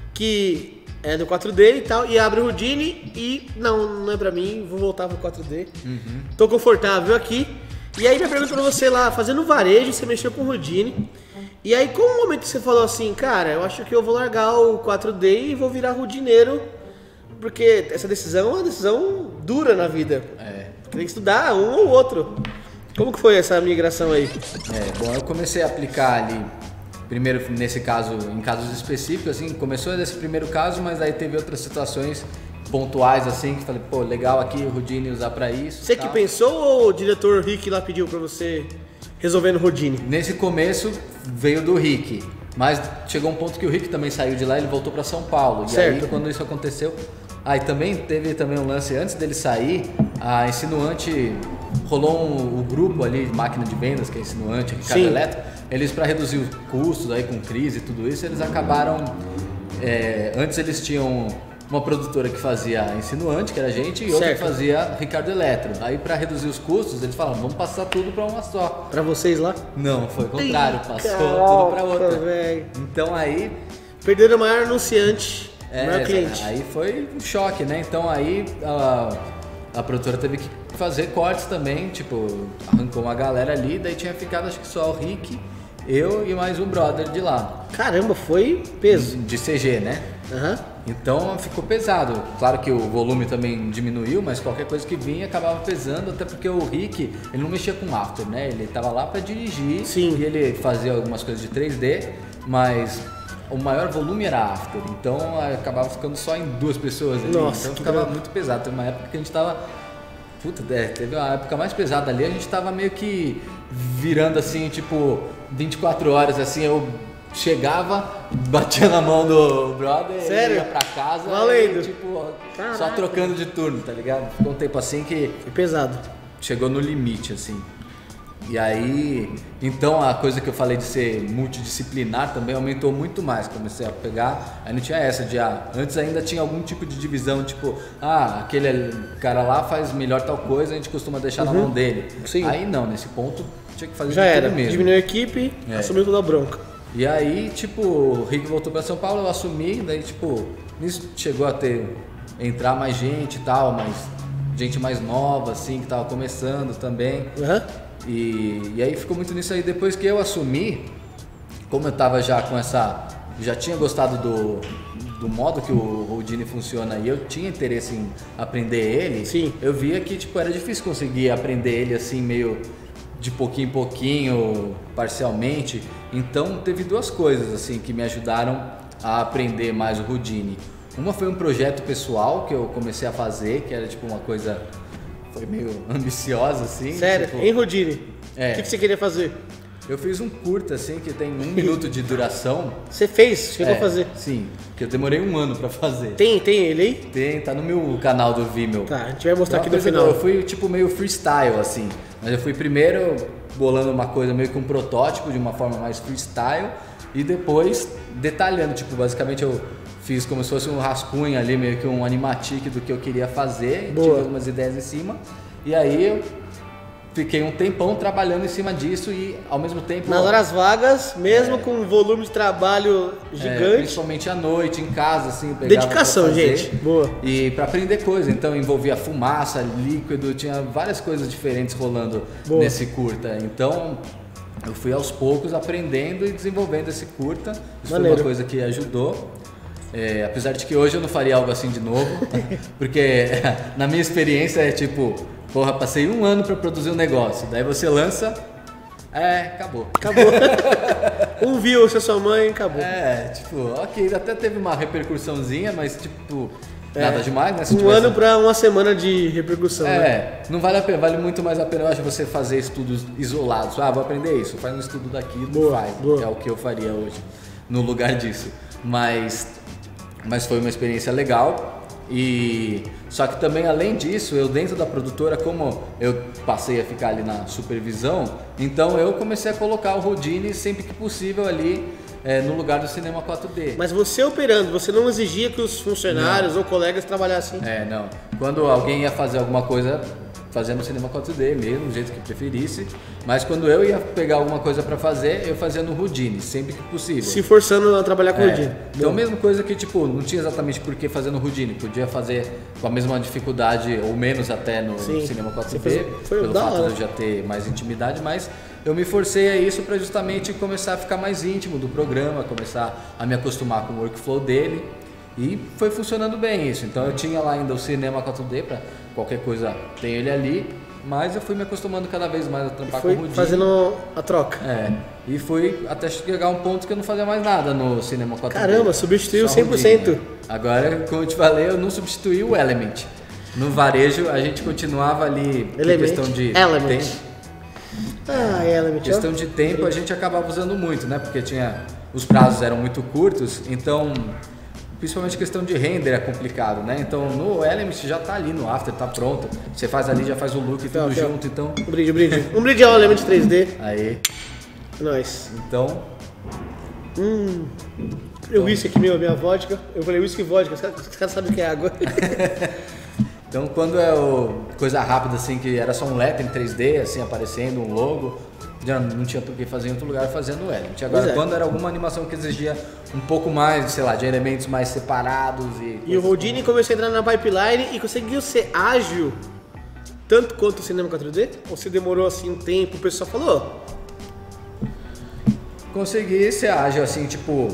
que é do 4D e tal, e abre o Houdini e não é pra mim, vou voltar pro 4D. Tô confortável aqui. E aí minha pergunta pra você lá, fazendo varejo, você mexeu com o Houdini. E aí, qual o momento que você falou assim, cara, eu acho que eu vou largar o 4D e vou virar roudineiro, porque essa decisão é uma decisão dura na vida. Tem que estudar um ou outro. Como que foi essa migração aí? Bom, eu comecei a aplicar ali, primeiro nesse caso, em casos específicos, assim, começou nesse primeiro caso, mas aí teve outras situações pontuais, assim, que falei, pô, legal aqui o Houdini usar pra isso. Você que pensou ou o diretor Rick lá pediu pra você resolver no Houdini? Nesse começo veio do Rick, mas chegou um ponto que o Rick também saiu de lá e ele voltou para São Paulo. Certo. E aí quando isso aconteceu, aí também teve um lance antes dele sair, a Insinuante rolou o grupo ali de máquina de vendas, que é Insinuante, Ricardo Eletro, eles para reduzir os custos aí com crise e tudo isso, eles acabaram antes eles tinham uma produtora que fazia Insinuante, que era a gente, e outra que fazia Ricardo Eletro. Aí para reduzir os custos, eles falaram, vamos passar tudo para uma só. Para vocês lá? Não, foi o contrário, passou tudo para outra. Véio. Então aí... perderam o maior anunciante, o maior cliente. Aí foi um choque, né? Então aí a produtora teve que fazer cortes também, tipo, arrancou uma galera ali, daí tinha ficado acho que só o Rick, eu e mais um brother de lá. Caramba, foi peso. De CG, né? Então ficou pesado. Claro que o volume também diminuiu, mas qualquer coisa que vinha acabava pesando, até porque o Rick, ele não mexia com After, né? Ele tava lá para dirigir. Sim. E ele fazia algumas coisas de 3D, mas o maior volume era After. Então acabava ficando só em 2 pessoas ali. Nossa, então ficava muito pesado. Teve uma época que a gente tava... teve uma época mais pesada ali, a gente tava meio que virando assim, tipo, 24 horas assim, eu chegava, batia na mão do brother, sério? Ia pra casa, valendo. E, tipo, só trocando de turno, tá ligado? Ficou um tempo assim que... foi pesado. Chegou no limite, assim. E aí, então a coisa que eu falei de ser multidisciplinar também aumentou muito mais. Comecei a pegar, aí não tinha essa de, antes ainda tinha algum tipo de divisão, tipo, aquele cara lá faz melhor tal coisa, a gente costuma deixar na mão dele. Sim. Aí não, nesse ponto tinha que fazer Já de era, tudo mesmo. diminuiu a equipe, assumiu toda a bronca. E aí, tipo, o Rick voltou pra São Paulo, eu assumi, daí, tipo, nisso chegou a entrar mais gente e tal, mas gente mais nova, assim, que tava começando também. E aí ficou muito nisso aí. Depois que eu assumi, como eu tava já com já tinha gostado do modo que o Houdini funciona e eu tinha interesse em aprender ele, Sim. Eu via que, tipo, era difícil conseguir aprender ele assim, meio de pouquinho em pouquinho, parcialmente. Então teve duas coisas assim que me ajudaram a aprender mais o Houdini. Uma foi um projeto pessoal que eu comecei a fazer, que era tipo uma coisa, foi meio ambiciosa assim. Sério? Tipo, Em Houdini? É. O que você queria fazer? eu fiz um curta assim que tem 1 minuto de duração. Você fez? Chegou a fazer? Sim, que eu demorei 1 ano pra fazer. Tem ele aí? Tem, tá no meu canal do Vimeo. Tá, a gente vai mostrar Uma aqui no coisa final. Eu fui tipo meio freestyle assim, mas eu fui primeiro bolando uma coisa meio que um protótipo de uma forma mais freestyle e depois detalhando, tipo, basicamente eu fiz como se fosse um rascunho ali, meio que um animatic do que eu queria fazer, Boa. tive algumas ideias em cima e aí eu fiquei um tempão trabalhando em cima disso e ao mesmo tempo... Nas horas vagas, mesmo com um volume de trabalho gigante. Principalmente à noite, em casa, assim, eu pegava Dedicação, pra fazer. gente. Boa. E pra aprender coisa, então envolvia fumaça, líquido, tinha várias coisas diferentes rolando Boa. nesse curta. Então eu fui aos poucos aprendendo e desenvolvendo esse curta. Isso Maneiro. foi uma coisa que ajudou. Apesar de que hoje eu não faria algo assim de novo, porque na minha experiência é tipo, porra, passei 1 ano pra produzir um negócio, daí você lança, acabou. Acabou. Um viu, se é sua mãe, acabou. Tipo, ok, até teve uma repercussãozinha, mas tipo, nada demais, né? Se 1 tivesse- ano pra 1 semana de repercussão, né? não vale a pena, vale muito mais a pena, eu acho, você fazer estudos isolados. Vou aprender isso, faz um estudo daqui, Boa, faz, boa. que é o que eu faria hoje, no lugar disso. Mas foi uma experiência legal. E só que também, além disso, eu dentro da produtora, como eu passei a ficar ali na supervisão, então eu comecei a colocar o Houdini sempre que possível ali no lugar do cinema 4D. Mas você operando, você não exigia que os funcionários ou colegas trabalhassem. Não. Quando alguém ia fazer alguma coisa, fazia no cinema 4D mesmo, do jeito que preferisse. Mas quando eu ia pegar alguma coisa pra fazer, eu fazia no Houdini, sempre que possível. Se forçando a trabalhar com o Houdini. Então, mesma coisa que, tipo, não tinha exatamente por que fazer no Houdini. Podia fazer com a mesma dificuldade, ou menos até no Sim. cinema Você 4D, foi pelo da fato hora. de eu já ter mais intimidade, mas eu me forcei a isso pra justamente começar a ficar mais íntimo do programa, começar a me acostumar com o workflow dele. E foi funcionando bem isso. Então eu tinha lá ainda o cinema 4D, pra qualquer coisa tem ele ali. Mas eu fui me acostumando cada vez mais a trampar com o Foi Houdini. fazendo a troca. E fui até chegar a um ponto que eu não fazia mais nada no cinema 4D. Caramba, substituiu Só 100%. Houdini. Agora, como eu te falei, eu não substituí o Element. No varejo, a gente continuava ali em Element. questão de Element. tempo. Element. Questão de tempo a gente acabava usando muito, né? Porque os prazos eram muito curtos, então principalmente questão de render é complicado, né? Então no Element já tá ali no After, tá pronto. Você faz ali, já faz o look e tudo Aqui, ó. junto, então. Um brinde, um brinde. Um brinde ao Element 3D. Aí, Nice. então. Eu whisky aqui, minha vodka. Eu falei whisky e vodka, os caras sabem o que é água. Então quando coisa rápida assim, que era só um lettering 3D, assim, aparecendo, um logo, já não tinha por que fazer em outro lugar fazendo o Element. Agora, Pois é. quando era alguma animação que exigia um pouco mais, sei lá, de elementos mais separados E o Houdini começou a entrar na pipeline e conseguiu ser ágil tanto quanto o cinema 4D? Ou se demorou assim um tempo, o pessoal falou? Consegui ser ágil, assim, tipo,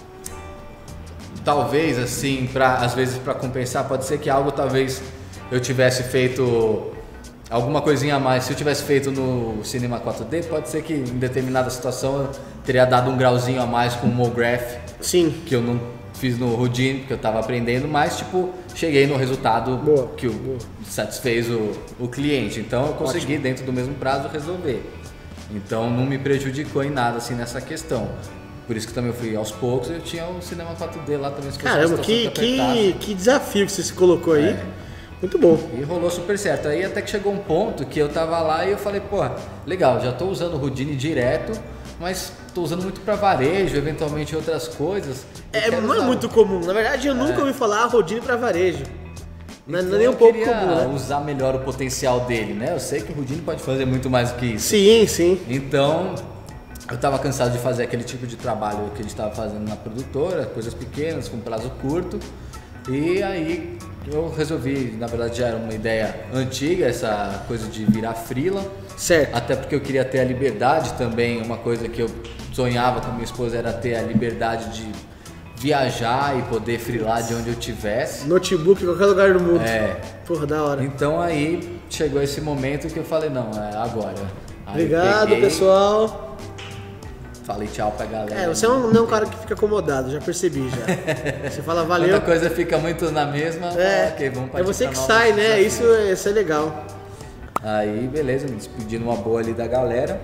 talvez, assim, às vezes pra compensar, pode ser que algo talvez eu tivesse feito alguma coisinha a mais. Se eu tivesse feito no cinema 4D, pode ser que em determinada situação eu teria dado um grauzinho a mais com o MoGraph, Sim. que eu não fiz no Houdini, porque eu tava aprendendo, mas tipo, cheguei no resultado Boa, que satisfez o cliente. Então eu consegui, dentro do mesmo prazo, resolver. Então não me prejudicou em nada assim nessa questão. Por isso que também eu fui aos poucos, eu tinha o cinema 4D lá também. Se fosse uma Caramba, situação que apertasse. que desafio que você se colocou aí. Muito bom. E rolou super certo. Aí até que chegou um ponto que eu tava lá e eu falei, pô, legal, já tô usando o Houdini direto, mas tô usando muito pra varejo, eventualmente outras coisas. Não é muito comum. Na verdade, eu nunca ouvi falar Houdini pra varejo. Não é Então, nem um pouco eu queria comum, né? usar melhor o potencial dele, né? Eu sei que o Houdini pode fazer muito mais do que isso. Sim, sim. Então, eu tava cansado de fazer aquele tipo de trabalho que a gente tava fazendo na produtora, coisas pequenas, com prazo curto. E aí eu resolvi, na verdade já era uma ideia antiga, essa coisa de virar freela. Certo. Até porque eu queria ter a liberdade também, uma coisa que eu sonhava com minha esposa era ter a liberdade de viajar e poder freelar de onde eu tivesse. Notebook em qualquer lugar do mundo. É. Porra, da hora. Então aí chegou esse momento que eu falei, não, é agora. Aí Obrigado, peguei, pessoal. Falei tchau pra galera. Você não é um cara que fica acomodado, já percebi já. Você fala valeu. Quando a coisa fica muito na mesma, ok, vamos partir É você pra que novos sai, né? desafios. Isso é legal. Aí, beleza, me despedi numa boa ali da galera.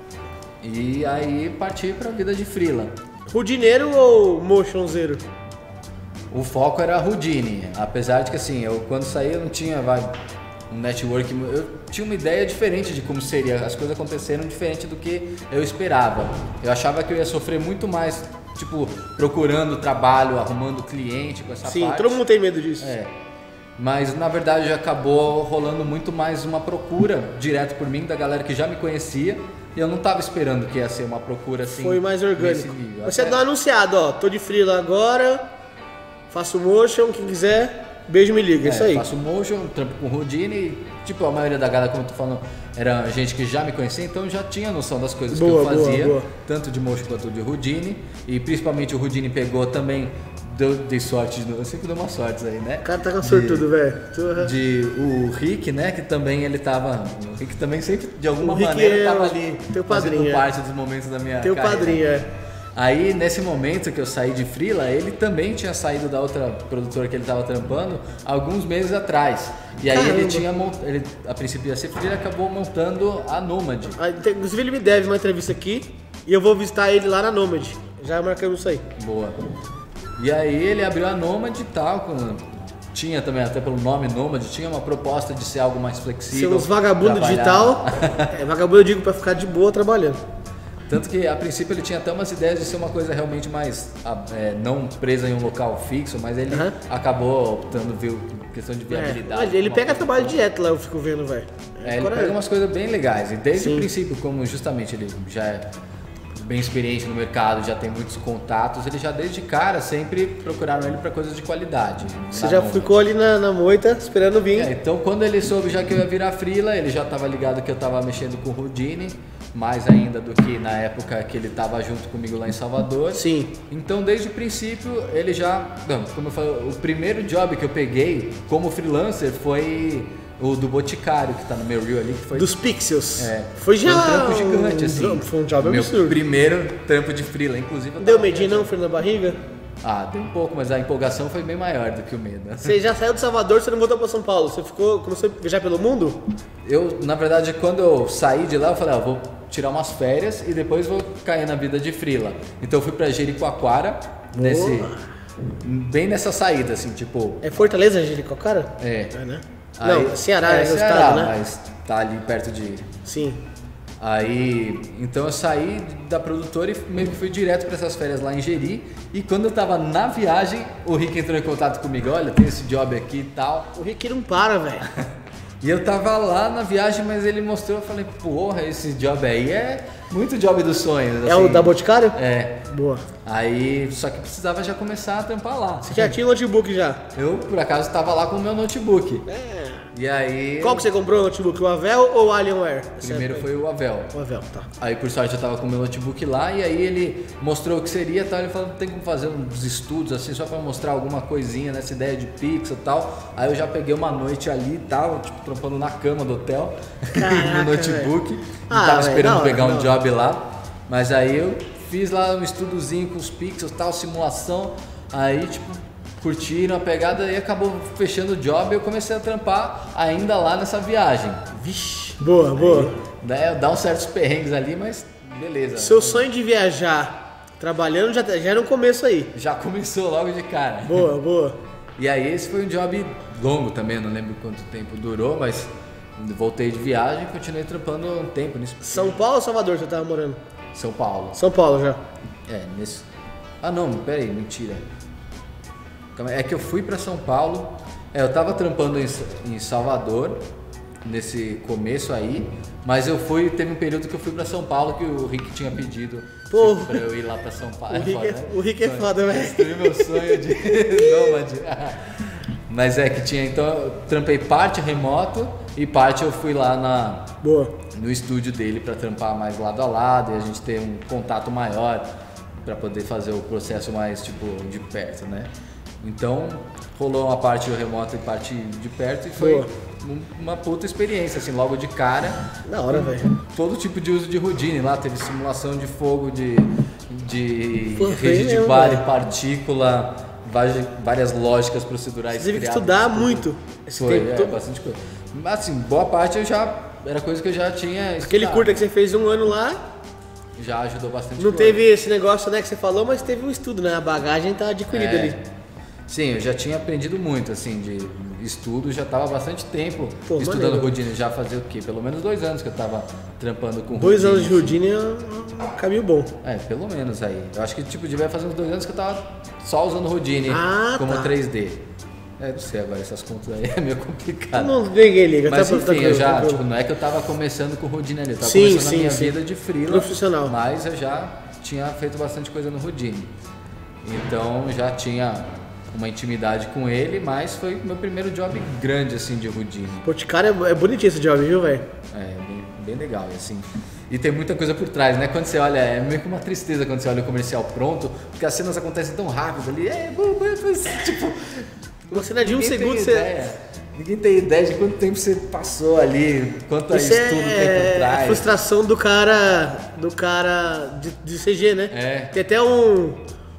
E aí parti pra vida de freela. Houdineiro ou motionzeiro? O foco era Houdini, apesar de que assim, eu quando saí eu não tinha um network, eu tinha uma ideia diferente de como seria, as coisas aconteceram diferente do que eu esperava. Eu achava que eu ia sofrer muito mais, tipo, procurando trabalho, arrumando cliente com essa Sim, parte. todo mundo tem medo disso. É. Mas na verdade acabou rolando muito mais uma procura direto por mim da galera que já me conhecia. E eu não tava esperando que ia ser uma procura assim. Foi mais orgânico. nesse nível. Você Até- dá uma anunciada, ó, tô de freela agora, faço motion, quem quiser, beijo, me liga, isso aí. Faço motion, trampo com Houdini. Tipo, a maioria da galera, como eu tô falando, era gente que já me conhecia, então já tinha noção das coisas que Boa, eu fazia. boa. Tanto de motion quanto de Houdini. E principalmente o Houdini pegou também, dei sorte, eu sempre dou umas sortes aí, né? O cara tá com sortudo, velho. De o Rick, né, que também ele tava... O Rick também sempre, de alguma O Rick maneira, é tava o ali teu fazendo padrinho, parte dos momentos da minha Teu carreira. padrinho, é. Aí, nesse momento que eu saí de freela, ele também tinha saído da outra produtora que ele tava trampando alguns meses atrás. E aí Caramba. ele tinha ele a princípio ia ser freela, acabou montando a Nomad. Inclusive ele me deve uma entrevista aqui e eu vou visitar ele lá na Nomad. Já marcamos isso aí. Boa. E aí ele abriu a Nomad e tal, tinha também, até pelo nome Nomad, tinha uma proposta de ser algo mais Ser flexível. uns vagabundo trabalhar. digital. Vagabundo eu digo pra ficar de boa trabalhando. Tanto que a princípio ele tinha até umas ideias de ser uma coisa realmente mais não presa em um local fixo, mas ele Aham. acabou optando, viu, questão de viabilidade. Ele uma pega coisa trabalho direto lá, eu fico vendo, velho. ele pega umas coisas bem legais. E desde Sim. o princípio, como justamente ele já é bem experiente no mercado, já tem muitos contatos, ele já desde cara sempre procuraram ele para coisas de qualidade. Você na já Nomad. ficou ali na moita esperando vir. Então quando ele soube já que eu ia virar freela, ele já estava ligado que eu estava mexendo com o Houdini, mais ainda do que na época que ele estava junto comigo lá em Salvador. Sim. Então desde o princípio ele já, como eu falei, o primeiro job que eu peguei como freelancer foi o do Boticário, que tá no meu reel ali, que foi Dos Pixels. Foi Foi já um trampo gigante, assim. Foi um job meu absurdo. primeiro trampo de freela, inclusive. Eu Deu tava medinho não, frio na barriga? Ah, deu um pouco, mas a empolgação foi bem maior do que o medo. Você já saiu de Salvador, você não voltou pra São Paulo. Você começou a viajar pelo mundo? Eu, na verdade, quando eu saí de lá, eu falei, vou tirar umas férias e depois vou cair na vida de freela. Então eu fui pra Jericoacoara, bem nessa saída, assim, tipo... É Fortaleza, Jericoacoara? É. Né? Aí- Não, Ceará, é o Ceará, estado, né? mas tá ali perto de... Sim. Aí, então eu saí da produtora e meio que fui direto para essas férias lá em Jeri. E quando eu tava na viagem, o Rick entrou em contato comigo, olha, tem esse job aqui e tal. O Rick não para, velho. E eu tava lá na viagem, mas ele mostrou, eu falei, porra, esse job aí é muito job dos sonhos. É assim. o da Boticário? É. Boa. Aí, só que precisava já começar a tampar lá. Você já tinha o notebook já? Eu, por acaso, tava lá com o meu notebook. E aí... Qual que você comprou o notebook? O Avel ou o Alienware? Primeiro foi o Avel. O Avel, tá. Aí por sorte eu tava com o meu notebook lá e aí ele mostrou o que seria e tal, ele falou, tem como fazer uns estudos assim só pra mostrar alguma coisinha nessa ideia de pixel e tal. Aí eu já peguei uma noite ali e tal, tipo, trampando na cama do hotel, Caraca, no notebook. velho. Não Ah, tava velho, esperando da hora, pegar um da job lá, mas aí eu fiz lá um estudozinho com os pixels tal, simulação, aí tipo... Curtiram a pegada e acabou fechando o job e eu comecei a trampar ainda lá nessa viagem. Vixe. Boa, boa. Dá uns certos perrengues ali, mas beleza. Seu sonho de viajar trabalhando já era um começo aí. Já começou logo de cara. Boa, boa. E aí esse foi um job longo também, não lembro quanto tempo durou, mas voltei de viagem e continuei trampando um tempo nisso. São Paulo ou Salvador você tava morando? São Paulo. São Paulo já. Nesse... Ah não, peraí, mentira. É que eu fui pra São Paulo, eu tava trampando em Salvador, nesse começo aí, mas teve um período que eu fui pra São Paulo que o Rick tinha pedido pra eu ir lá pra São Paulo. O Rick é foda, velho. Destruiu meu sonho de nômade. Mas que tinha, então eu trampei parte remoto e parte eu fui lá no estúdio dele pra trampar mais lado a lado e a gente ter um contato maior pra poder fazer o processo mais tipo de perto, né? Então rolou uma parte remota e parte de perto e foi uma puta experiência, assim, logo de cara. Da hora, velho. Todo tipo de uso de Houdini lá, teve simulação de fogo, de rede de bar e partícula, várias lógicas procedurais. Você teve que estudar muito esse tempo. Bastante coisa. Mas assim, boa parte era coisa que eu já tinha estudado. Aquele curta que você fez 1 ano lá, já ajudou bastante. não teve esse negócio, né, que você falou, mas teve um estudo, né? A bagagem tá adquirida ali. Sim, eu já tinha aprendido muito, assim, de estudo, já estava há bastante tempo estudando Houdini, já fazia o quê? Pelo menos 2 anos que eu estava trampando com Houdini. 2 anos de Houdini é um caminho bom. Pelo menos aí. Eu acho que devia fazer uns 2 anos que eu estava só usando Houdini como 3D. Não sei agora, essas contas aí é meio complicado. Ninguém liga. Mas enfim, eu já, não é que eu estava começando com Houdini ali, eu estava começando a minha vida de freela, profissional. Mas eu já tinha feito bastante coisa no Houdini. Então já tinha uma intimidade com ele, mas foi meu primeiro job grande, assim, de Houdini. Pô, de cara é bonitinho esse job, viu, velho? Bem legal, assim. E tem muita coisa por trás, né? Quando você olha, é meio que uma tristeza quando você olha o comercial pronto, porque as cenas acontecem tão rápido ali, tipo... Uma cena de 1 segundo, Ninguém tem ideia de quanto tempo você passou ali, quanto estudo tem por trás. A frustração do cara de CG, né? Tem até um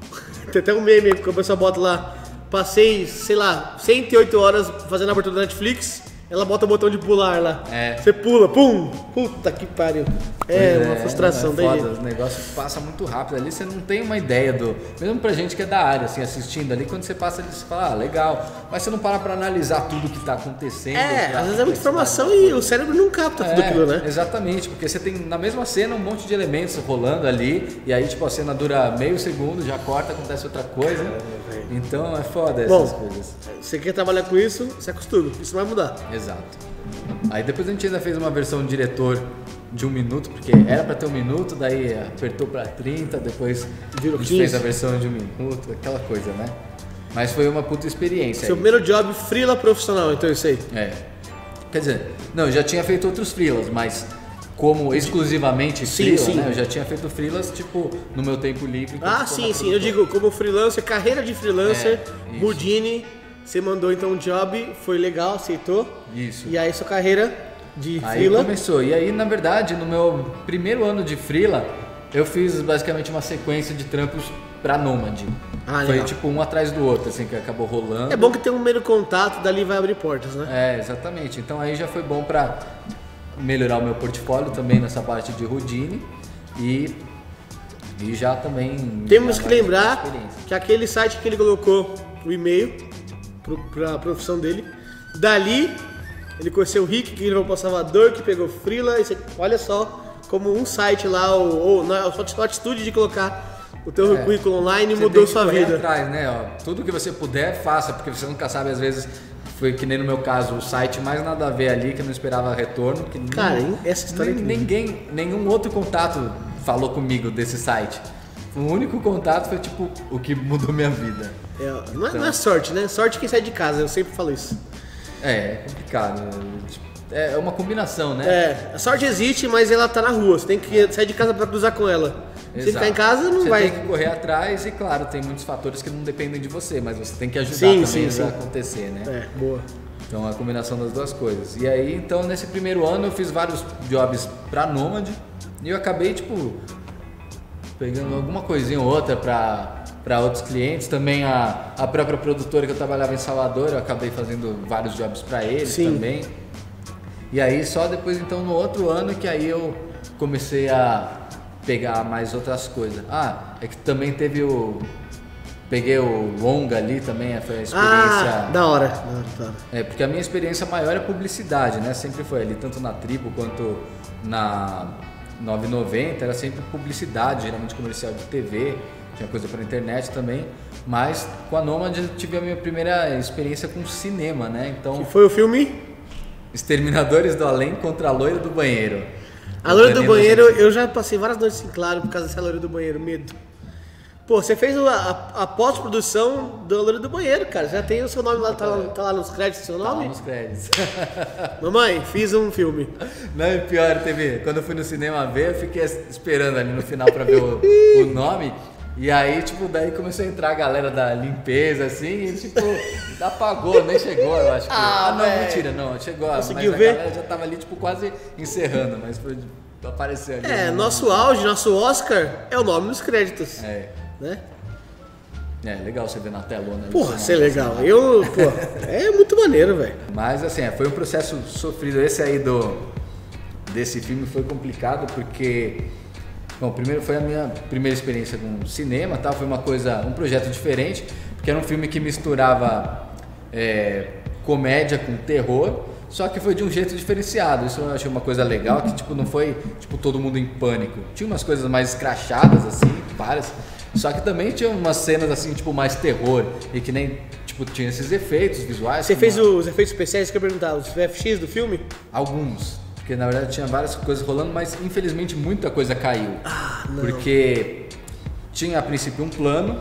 meme que o pessoal bota lá. Passei, sei lá, 108 horas fazendo a abertura da Netflix, ela bota o botão de pular lá. Você pula, pum! Puta que pariu. Uma frustração bem. O negócio passa muito rápido ali, você não tem uma ideia mesmo pra gente que é da área, assim, assistindo ali, quando você passa ali, você fala, legal. Mas você não para analisar tudo que tá acontecendo. Às vezes é muita informação e o cérebro não capta tudo aquilo, né? Exatamente, porque você tem na mesma cena um monte de elementos rolando ali, e aí tipo a cena dura meio segundo, já corta, acontece outra coisa. Então é foda essas coisas. Você quer trabalhar com isso, você acostuma, isso não vai mudar. Exato. Aí depois a gente ainda fez uma versão diretor de 1 minuto, porque era pra ter 1 minuto, daí apertou pra 30, depois virou a gente 15. fez a versão de 1 minuto, aquela coisa, né? Mas foi uma puta experiência. Seu primeiro job freela profissional, então isso aí? Quer dizer, não, eu já tinha feito outros freelas, mas como exclusivamente freela, né? Eu já tinha feito freelas, tipo, no meu tempo livre. Sim, eu digo, como freelancer, carreira de freelancer, Houdini, você mandou então um job, foi legal, aceitou. Isso. E aí sua carreira de aí freela... começou, e aí na verdade, no meu primeiro ano de freela, eu fiz basicamente uma sequência de trampos pra Nômade. Foi legal. tipo um atrás do outro, assim, que acabou rolando. É bom que tem um primeiro contato, dali vai abrir portas, né? Exatamente. Então aí já foi bom pra melhorar o meu portfólio também nessa parte de Houdini e já também... Temos que lembrar que aquele site que ele colocou o e-mail pra profissão dele, dali ele conheceu o Rick, que levou pra Salvador, que pegou freela, e você, olha só como um site lá, ou só a atitude de colocar o teu currículo online mudou sua vida. Atrás, né? Tudo que você puder, faça, porque você nunca sabe, às vezes, foi que nem no meu caso, o site mais nada a ver ali, que eu não esperava retorno. Que essa história nenhum outro contato falou comigo desse site. O único contato foi tipo o que mudou minha vida. Não é sorte, né? Sorte quem sai de casa, eu sempre falo isso. É complicado. É uma combinação, né? A sorte existe, mas ela tá na rua. Você tem que sair de casa pra cruzar com ela. Se ficar em casa, não vai. Você tem que correr atrás e, claro, tem muitos fatores que não dependem de você, mas você tem que ajudar também a acontecer, né? Boa. Então, a combinação das duas coisas. E aí, então, nesse primeiro ano, eu fiz vários jobs pra Nômade e eu acabei, tipo, pegando alguma coisinha ou outra pra outros clientes. Também a própria produtora que eu trabalhava em Salvador, eu acabei fazendo vários jobs pra eles também. E aí, só depois, então, no outro ano que aí eu comecei a pegar mais outras coisas. É que também teve Peguei o longa ali também, foi a experiência... Ah, da hora. Porque a minha experiência maior é publicidade, né? Sempre foi ali, tanto na Tribo quanto na 990, era sempre publicidade, geralmente comercial de TV, tinha coisa para internet também. Mas com a Nomad eu tive a minha primeira experiência com cinema, né? Então, que foi o filme? Exterminadores do Além contra a Loira do Banheiro. A Loira do Banheiro, eu já passei várias noites em claro por causa dessa Loira do Banheiro, medo. Pô, você fez a pós-produção da Loira do Banheiro, cara. Já tem o seu nome lá, tá lá nos créditos, seu nome? Tá lá nos créditos. Mamãe, fiz um filme. Não, e pior, teve, quando eu fui no cinema ver, eu fiquei esperando ali no final pra ver o nome. E aí, tipo, daí começou a entrar a galera da limpeza, assim, e tipo, apagou, nem chegou, eu acho que... não, mentira, não, chegou, conseguiu mas ver? A galera já tava ali, tipo, quase encerrando, mas foi, apareceu ali. Nosso auge, nosso Oscar é o nome nos créditos. Né? Legal você ver na telona. Porra, isso é legal. É muito maneiro, velho. Mas, assim, foi um processo sofrido. Esse aí desse filme foi complicado porque... Bom, primeiro foi a minha primeira experiência com cinema, tá? Foi um projeto diferente, porque era um filme que misturava comédia com terror, só que foi de um jeito diferenciado. Isso eu achei uma coisa legal, que tipo, não foi tipo, todo mundo em pânico. Tinha umas coisas mais escrachadas, assim, várias, só que também tinha umas cenas assim, tipo, mais terror, e que nem tipo, tinha esses efeitos visuais. Você fez os efeitos especiais que eu ia perguntar, os VFX do filme? Alguns. Porque na verdade tinha várias coisas rolando, mas infelizmente muita coisa caiu. Porque tinha a princípio um plano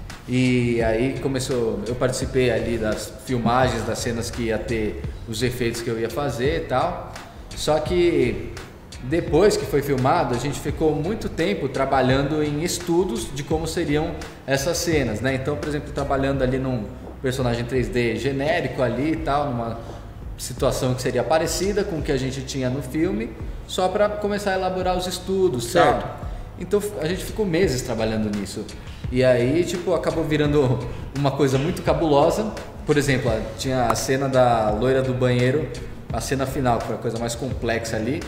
e aí começou, eu participei ali das filmagens, das cenas que ia ter os efeitos que eu ia fazer e tal. Só que depois que foi filmado, a gente ficou muito tempo trabalhando em estudos de como seriam essas cenas, né? Então, por exemplo, trabalhando ali num personagem 3D genérico ali e tal, numa situação que seria parecida com o que a gente tinha no filme, só para começar a elaborar os estudos, certo? Então a gente ficou meses trabalhando nisso. E aí, tipo, acabou virando uma coisa muito cabulosa. Por exemplo, tinha a cena da loira do banheiro, a cena final, que foi a coisa mais complexa ali,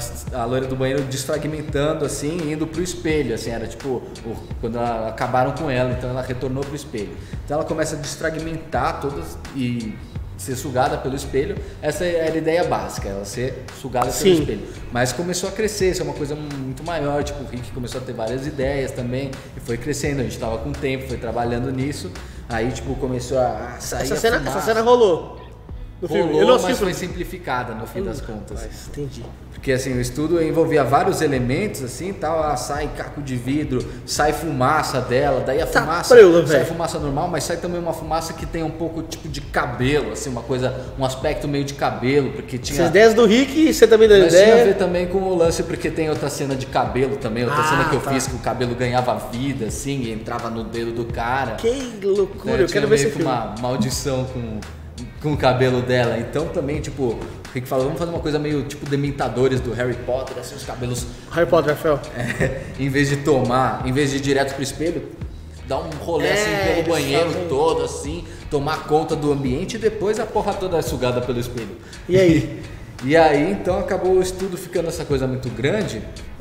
a loira do banheiro desfragmentando, assim, indo pro espelho, assim, era tipo, quando acabaram com ela, então ela retornou pro espelho. Então ela começa a desfragmentar todas e ser sugada pelo espelho. Essa era a ideia básica, ela ser sugada pelo espelho. Mas começou a crescer, isso é uma coisa muito maior, tipo, o Rick começou a ter várias ideias também, e foi crescendo, a gente tava com tempo, foi trabalhando nisso, aí tipo, começou a sair essa cena rolou no filme? Rolou, mas foi simplificada no fim das contas. Entendi. Porque assim, o estudo envolvia vários elementos, assim, tal, sai caco de vidro, sai fumaça dela, daí a fumaça, sai fumaça normal, mas sai também uma fumaça que tem um pouco tipo de cabelo, assim, uma coisa, um aspecto meio de cabelo, porque tinha... Essas ideias do Rick, você também deu ideia? Mas tinha a ver também com o lance, porque tem outra cena de cabelo também, outra cena que eu fiz que o cabelo ganhava vida, assim, e entrava no dedo do cara. Que loucura, eu quero ver esse filme. Uma maldição com o cabelo dela, então também, tipo, o Rick falou, vamos fazer uma coisa meio tipo Dementadores do Harry Potter, assim, os cabelos... Harry Potter, Rafael. Em vez de ir direto pro espelho, dar um rolê assim pelo banheiro todo, assim, tomar conta do ambiente e depois a porra toda é sugada pelo espelho. E aí? E aí, então, acabou o estudo ficando essa coisa muito grande,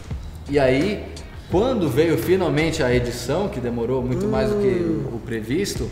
e aí, quando veio finalmente a edição, que demorou muito mais do que o previsto,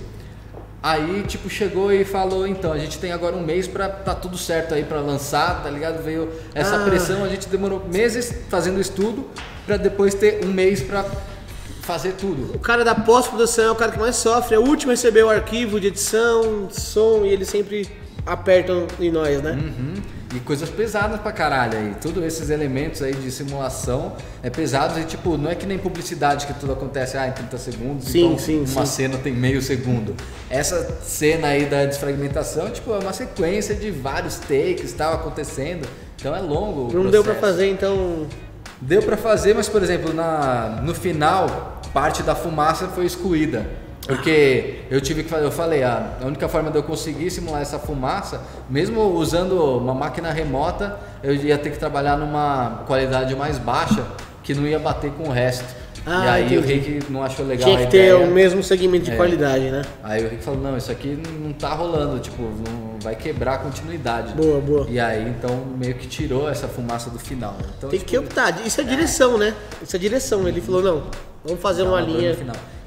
aí, tipo, chegou e falou, então, a gente tem agora um mês pra tá tudo certo aí pra lançar, tá ligado? Veio essa pressão, a gente demorou meses fazendo estudo pra depois ter um mês pra fazer tudo. O cara da pós-produção é o cara que mais sofre, é o último a receber o arquivo de edição, som, e eles sempre apertam em nós, né? E coisas pesadas pra caralho aí, todos esses elementos aí de simulação é pesado e tipo, não é que nem publicidade que tudo acontece em 30 segundos, uma cena tem meio segundo. Essa cena aí da desfragmentação, tipo, é uma sequência de vários takes, tal, acontecendo, então é longo o processo. Não deu pra fazer, então... Deu pra fazer, mas por exemplo, no final, parte da fumaça foi excluída. Porque eu falei, a única forma de eu conseguir simular essa fumaça, mesmo usando uma máquina remota, eu ia ter que trabalhar numa qualidade mais baixa, que não ia bater com o resto. E aí o Rick não achou legal a ideia. Tinha que ter o mesmo segmento de qualidade, né? Aí o Rick falou, não, isso aqui não tá rolando, tipo, não vai quebrar a continuidade. Boa. E aí, então, meio que tirou essa fumaça do final. Então, tem que optar, isso é direção, né? Isso é direção, ele falou, não, vamos fazer uma linha...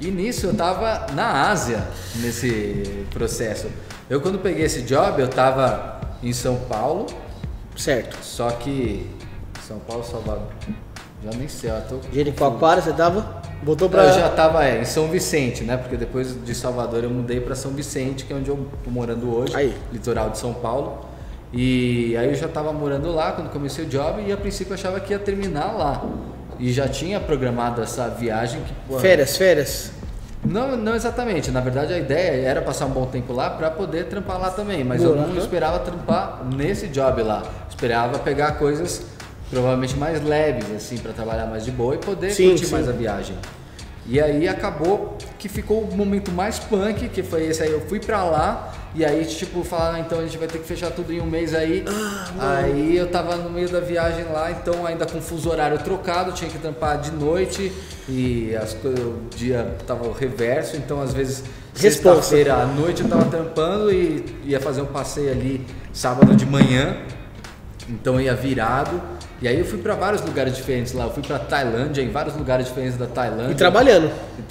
E nisso eu tava na Ásia, nesse processo. Eu quando peguei esse job, eu tava em São Paulo, Certo. só que São Paulo, Salvador, já nem sei, eu tô... Jericoacoara, você tava? Voltou pra... Eu já tava em São Vicente, né? Porque depois de Salvador eu mudei pra São Vicente, que é onde eu tô morando hoje, Aí. litoral de São Paulo. E aí eu já tava morando lá quando comecei o job e a princípio eu achava que ia terminar lá. E já tinha programado essa viagem que... Pô, Férias. não exatamente, na verdade a ideia era passar um bom tempo lá para poder trampar lá também, mas Boa, eu não uhum. esperava trampar nesse job lá, esperava pegar coisas provavelmente mais leves assim para trabalhar mais de boa e poder curtir mais a viagem. E aí acabou que ficou o momento mais punk, que foi esse aí, eu fui pra lá e aí tipo falaram, então a gente vai ter que fechar tudo em um mês aí. Aí eu tava no meio da viagem lá, então ainda com fuso horário trocado, tinha que trampar de noite e o dia tava o reverso, então às vezes sexta-feira à noite eu tava trampando e ia fazer um passeio ali sábado de manhã, então ia virado. E aí eu fui para vários lugares diferentes lá, eu fui para Tailândia, em vários lugares diferentes da Tailândia. E trabalhando.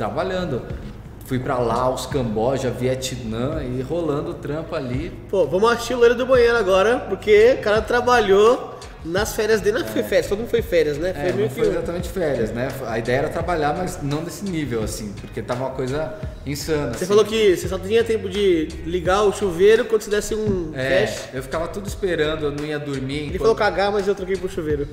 Fui para Laos, Camboja, Vietnã e rolando o trampo ali. Pô, vamos assistir o Loiro do Banheiro agora, porque o cara trabalhou nas férias dele. Não foi férias, todo mundo foi férias, né? Foi meio não foi exatamente férias, né? A ideia era trabalhar, mas não desse nível, assim, porque tava uma coisa insana. Você assim. falou que você só tinha tempo de ligar o chuveiro quando você desse um cash. Eu ficava tudo esperando, eu não ia dormir. Ele falou cagar, mas eu troquei pro chuveiro.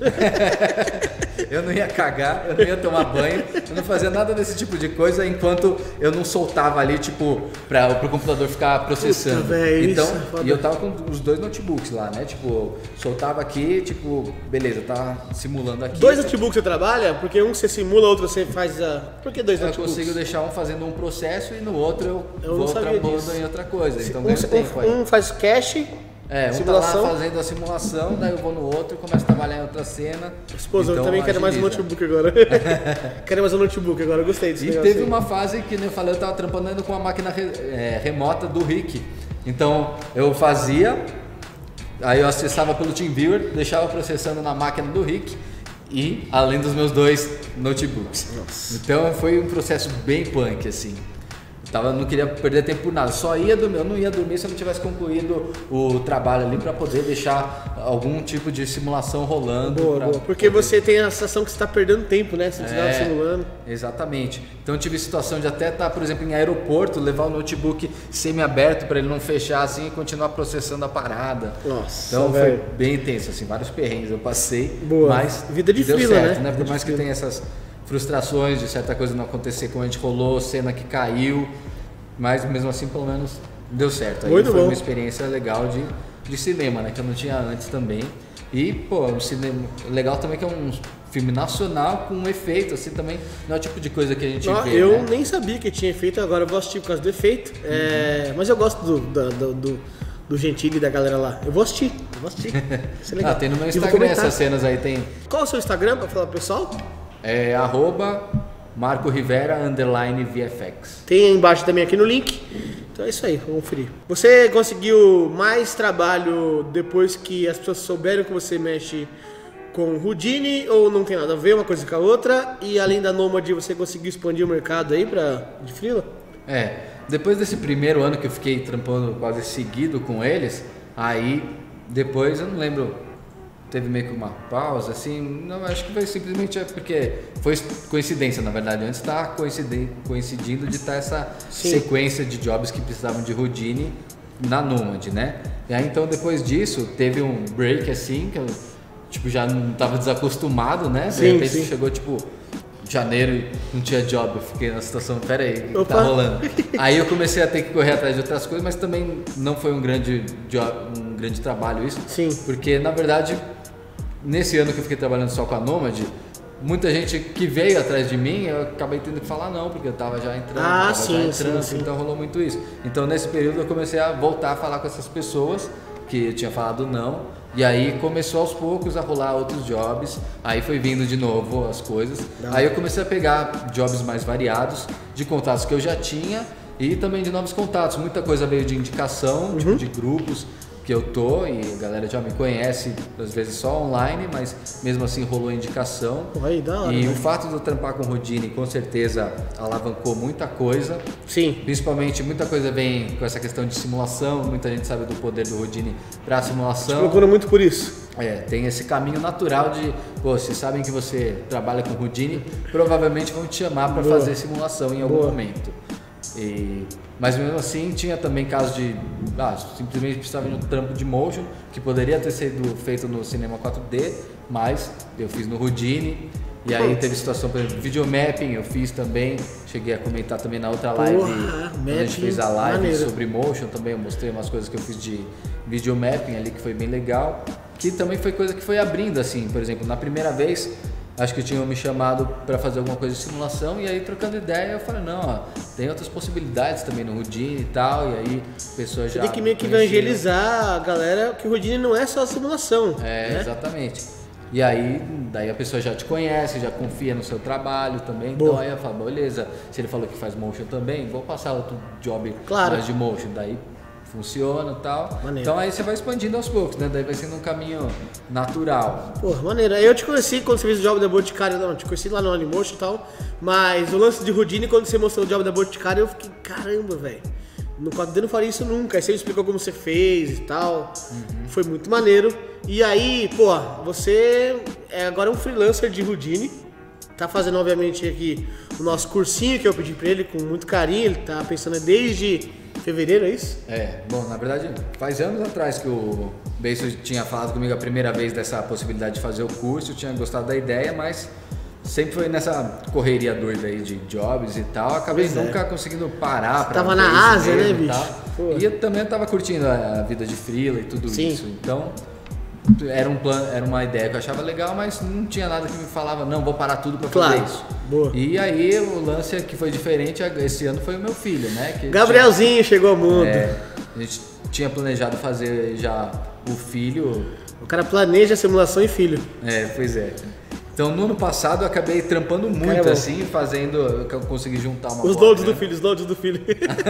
Eu não ia cagar, eu não ia tomar banho, eu não fazia nada desse tipo de coisa enquanto eu não soltava ali, tipo, pro computador ficar processando. Puta, véio, então, isso é foda. e eu tava com os 2 notebooks lá, né? Tipo, soltava aqui, tipo, beleza, tá simulando aqui. 2 notebooks você trabalha? Porque um você simula, outro você faz a... Por que 2 Eu notebooks? consigo deixar um fazendo um processo e no outro eu não vou sabia trabalhando disso. em outra coisa. Então ganho tempo aí. Um faz cache, Um simulação. tá lá fazendo a simulação, daí eu vou no outro e começo a trabalhar em outra cena. Esposa, então, eu também quero mais um agiliza. notebook agora. Quero mais um notebook agora, eu gostei disso. E teve uma fase que, nem eu falei, eu tava trampando com a máquina remota do Rick. Então eu fazia, aí eu acessava pelo TeamViewer, deixava processando na máquina do Rick e além dos meus 2 notebooks. Nossa. Então foi um processo bem punk, assim. Não queria perder tempo por nada, só ia dormir, eu não ia dormir se eu não tivesse concluído o trabalho ali para poder deixar algum tipo de simulação rolando. Boa. Porque você tem a sensação que você está perdendo tempo, né? Se você está simulando. Exatamente. Então eu tive situação de até estar, por exemplo, em aeroporto, levar o notebook semi-aberto para ele não fechar assim e continuar processando a parada. Nossa, então velho. foi bem intenso, assim, vários perrengues eu passei. Boa. Mas Vida de deu frila, certo, né? Por mais que tenha essas frustrações de certa coisa não acontecer como a gente rolou, cena que caiu, mas mesmo assim pelo menos deu certo. Aí Muito foi bom. uma experiência legal de cinema, né, que eu não tinha antes também. E, pô, um cinema legal também que é um filme nacional com um efeito, assim, também não é o tipo de coisa que a gente Não, vê, eu né? nem sabia que tinha efeito, agora eu vou assistir por causa do efeito. Mas eu gosto do Gentili e da galera lá. Eu vou assistir. Isso é legal. Tem no meu E vou Instagram comentar. essas cenas aí, tem Qual é o seu Instagram pra falar pro pessoal? @MarcoRivera_VFX. Tem aí embaixo também aqui no link. Então é isso aí, vamos conferir. Você conseguiu mais trabalho depois que as pessoas souberam que você mexe com Houdini ou não tem nada a ver uma coisa com a outra? E além da Nômade, você conseguiu expandir o mercado aí de freela? Depois desse primeiro ano que eu fiquei trampando quase seguido com eles, aí depois eu não lembro, teve meio que uma pausa, assim, não, acho que foi simplesmente porque foi coincidência, na verdade, antes tá coincidindo de estar essa sequência de jobs que precisavam de Houdini na Nomad, né? E aí então depois disso teve um break assim, que eu tipo já não tava desacostumado, né? De repente chegou tipo janeiro e não tinha job, eu fiquei na situação, pera aí, o que tá rolando? Aí eu comecei a ter que correr atrás de outras coisas, mas também não foi um grande job, um grande trabalho isso, porque na verdade nesse ano que eu fiquei trabalhando só com a Nomad, muita gente que veio atrás de mim, eu acabei tendo que falar não, porque eu tava já entrando, então rolou muito isso. Então nesse período eu comecei a voltar a falar com essas pessoas que eu tinha falado não, e aí começou aos poucos a rolar outros jobs, aí foi vindo de novo as coisas, aí eu comecei a pegar jobs mais variados, de contatos que eu já tinha e também de novos contatos, muita coisa veio de indicação, tipo de grupos, que eu tô, e a galera já me conhece, às vezes só online, mas mesmo assim rolou indicação. Pô, aí, da hora, e né? o fato de eu trampar com o Houdini com certeza alavancou muita coisa. Sim. Principalmente muita coisa vem com essa questão de simulação, muita gente sabe do poder do Houdini para simulação. Procura muito por isso. Tem esse caminho natural de, pô, se sabem que você trabalha com Houdini, provavelmente vão te chamar para fazer simulação em algum momento. Mas mesmo assim tinha também casos de simplesmente precisava de um trampo de motion que poderia ter sido feito no cinema 4D, mas eu fiz no Houdini. E aí teve situação, por exemplo, videomapping eu fiz também, cheguei a comentar também na outra live, quando a gente fez a live maneiro. Sobre motion também, eu mostrei umas coisas que eu fiz de videomapping ali que foi bem legal, que também foi coisa que foi abrindo assim, por exemplo, na primeira vez acho que tinham me chamado para fazer alguma coisa de simulação e aí trocando ideia eu falei, não, tem outras possibilidades também no Houdini e tal, e aí pessoas já... Tem que meio que evangelizar a galera que o Houdini não é só simulação. É, né? Exatamente. E aí, daí a pessoa já te conhece, já confia no seu trabalho também, Boa. então aí eu falo, beleza, se ele falou que faz motion também, vou passar outro job Claro. mais de motion, daí funciona e tal. Maneiro. Então aí você vai expandindo aos poucos, né? Daí vai sendo um caminho natural. Pô, maneiro. Eu te conheci quando você fez o Job da Boticário, não, te conheci lá no Animotion e tal, mas o lance de Houdini, quando você mostrou o Job da Boticário, eu fiquei, caramba, velho. No 4D não faria isso nunca. Aí você me explicou como você fez e tal. Foi muito maneiro. E aí, pô, você é agora um freelancer de Houdini. Tá fazendo, obviamente, aqui o nosso cursinho que eu pedi pra ele com muito carinho. Ele tá pensando desde fevereiro, é isso? Bom, na verdade, faz anos atrás que o Beiso tinha falado comigo a primeira vez dessa possibilidade de fazer o curso. Eu tinha gostado da ideia, mas sempre foi nessa correria doida aí de jobs e tal, acabei nunca conseguindo parar pra tava na Ásia, né, bicho? E eu também tava curtindo a vida de freela e tudo isso, então era um plano, era uma ideia que eu achava legal, mas não tinha nada que me falava, não, vou parar tudo pra fazer isso. Boa. E aí o lance que foi diferente esse ano foi o meu filho, né? Que Gabrielzinho chegou ao mundo. a gente tinha planejado fazer já o filho. O cara planeja simulação e filho. Pois é. Então no ano passado eu acabei trampando muito assim, fazendo, que eu consegui juntar uma Os loads do filho, os loads do filho.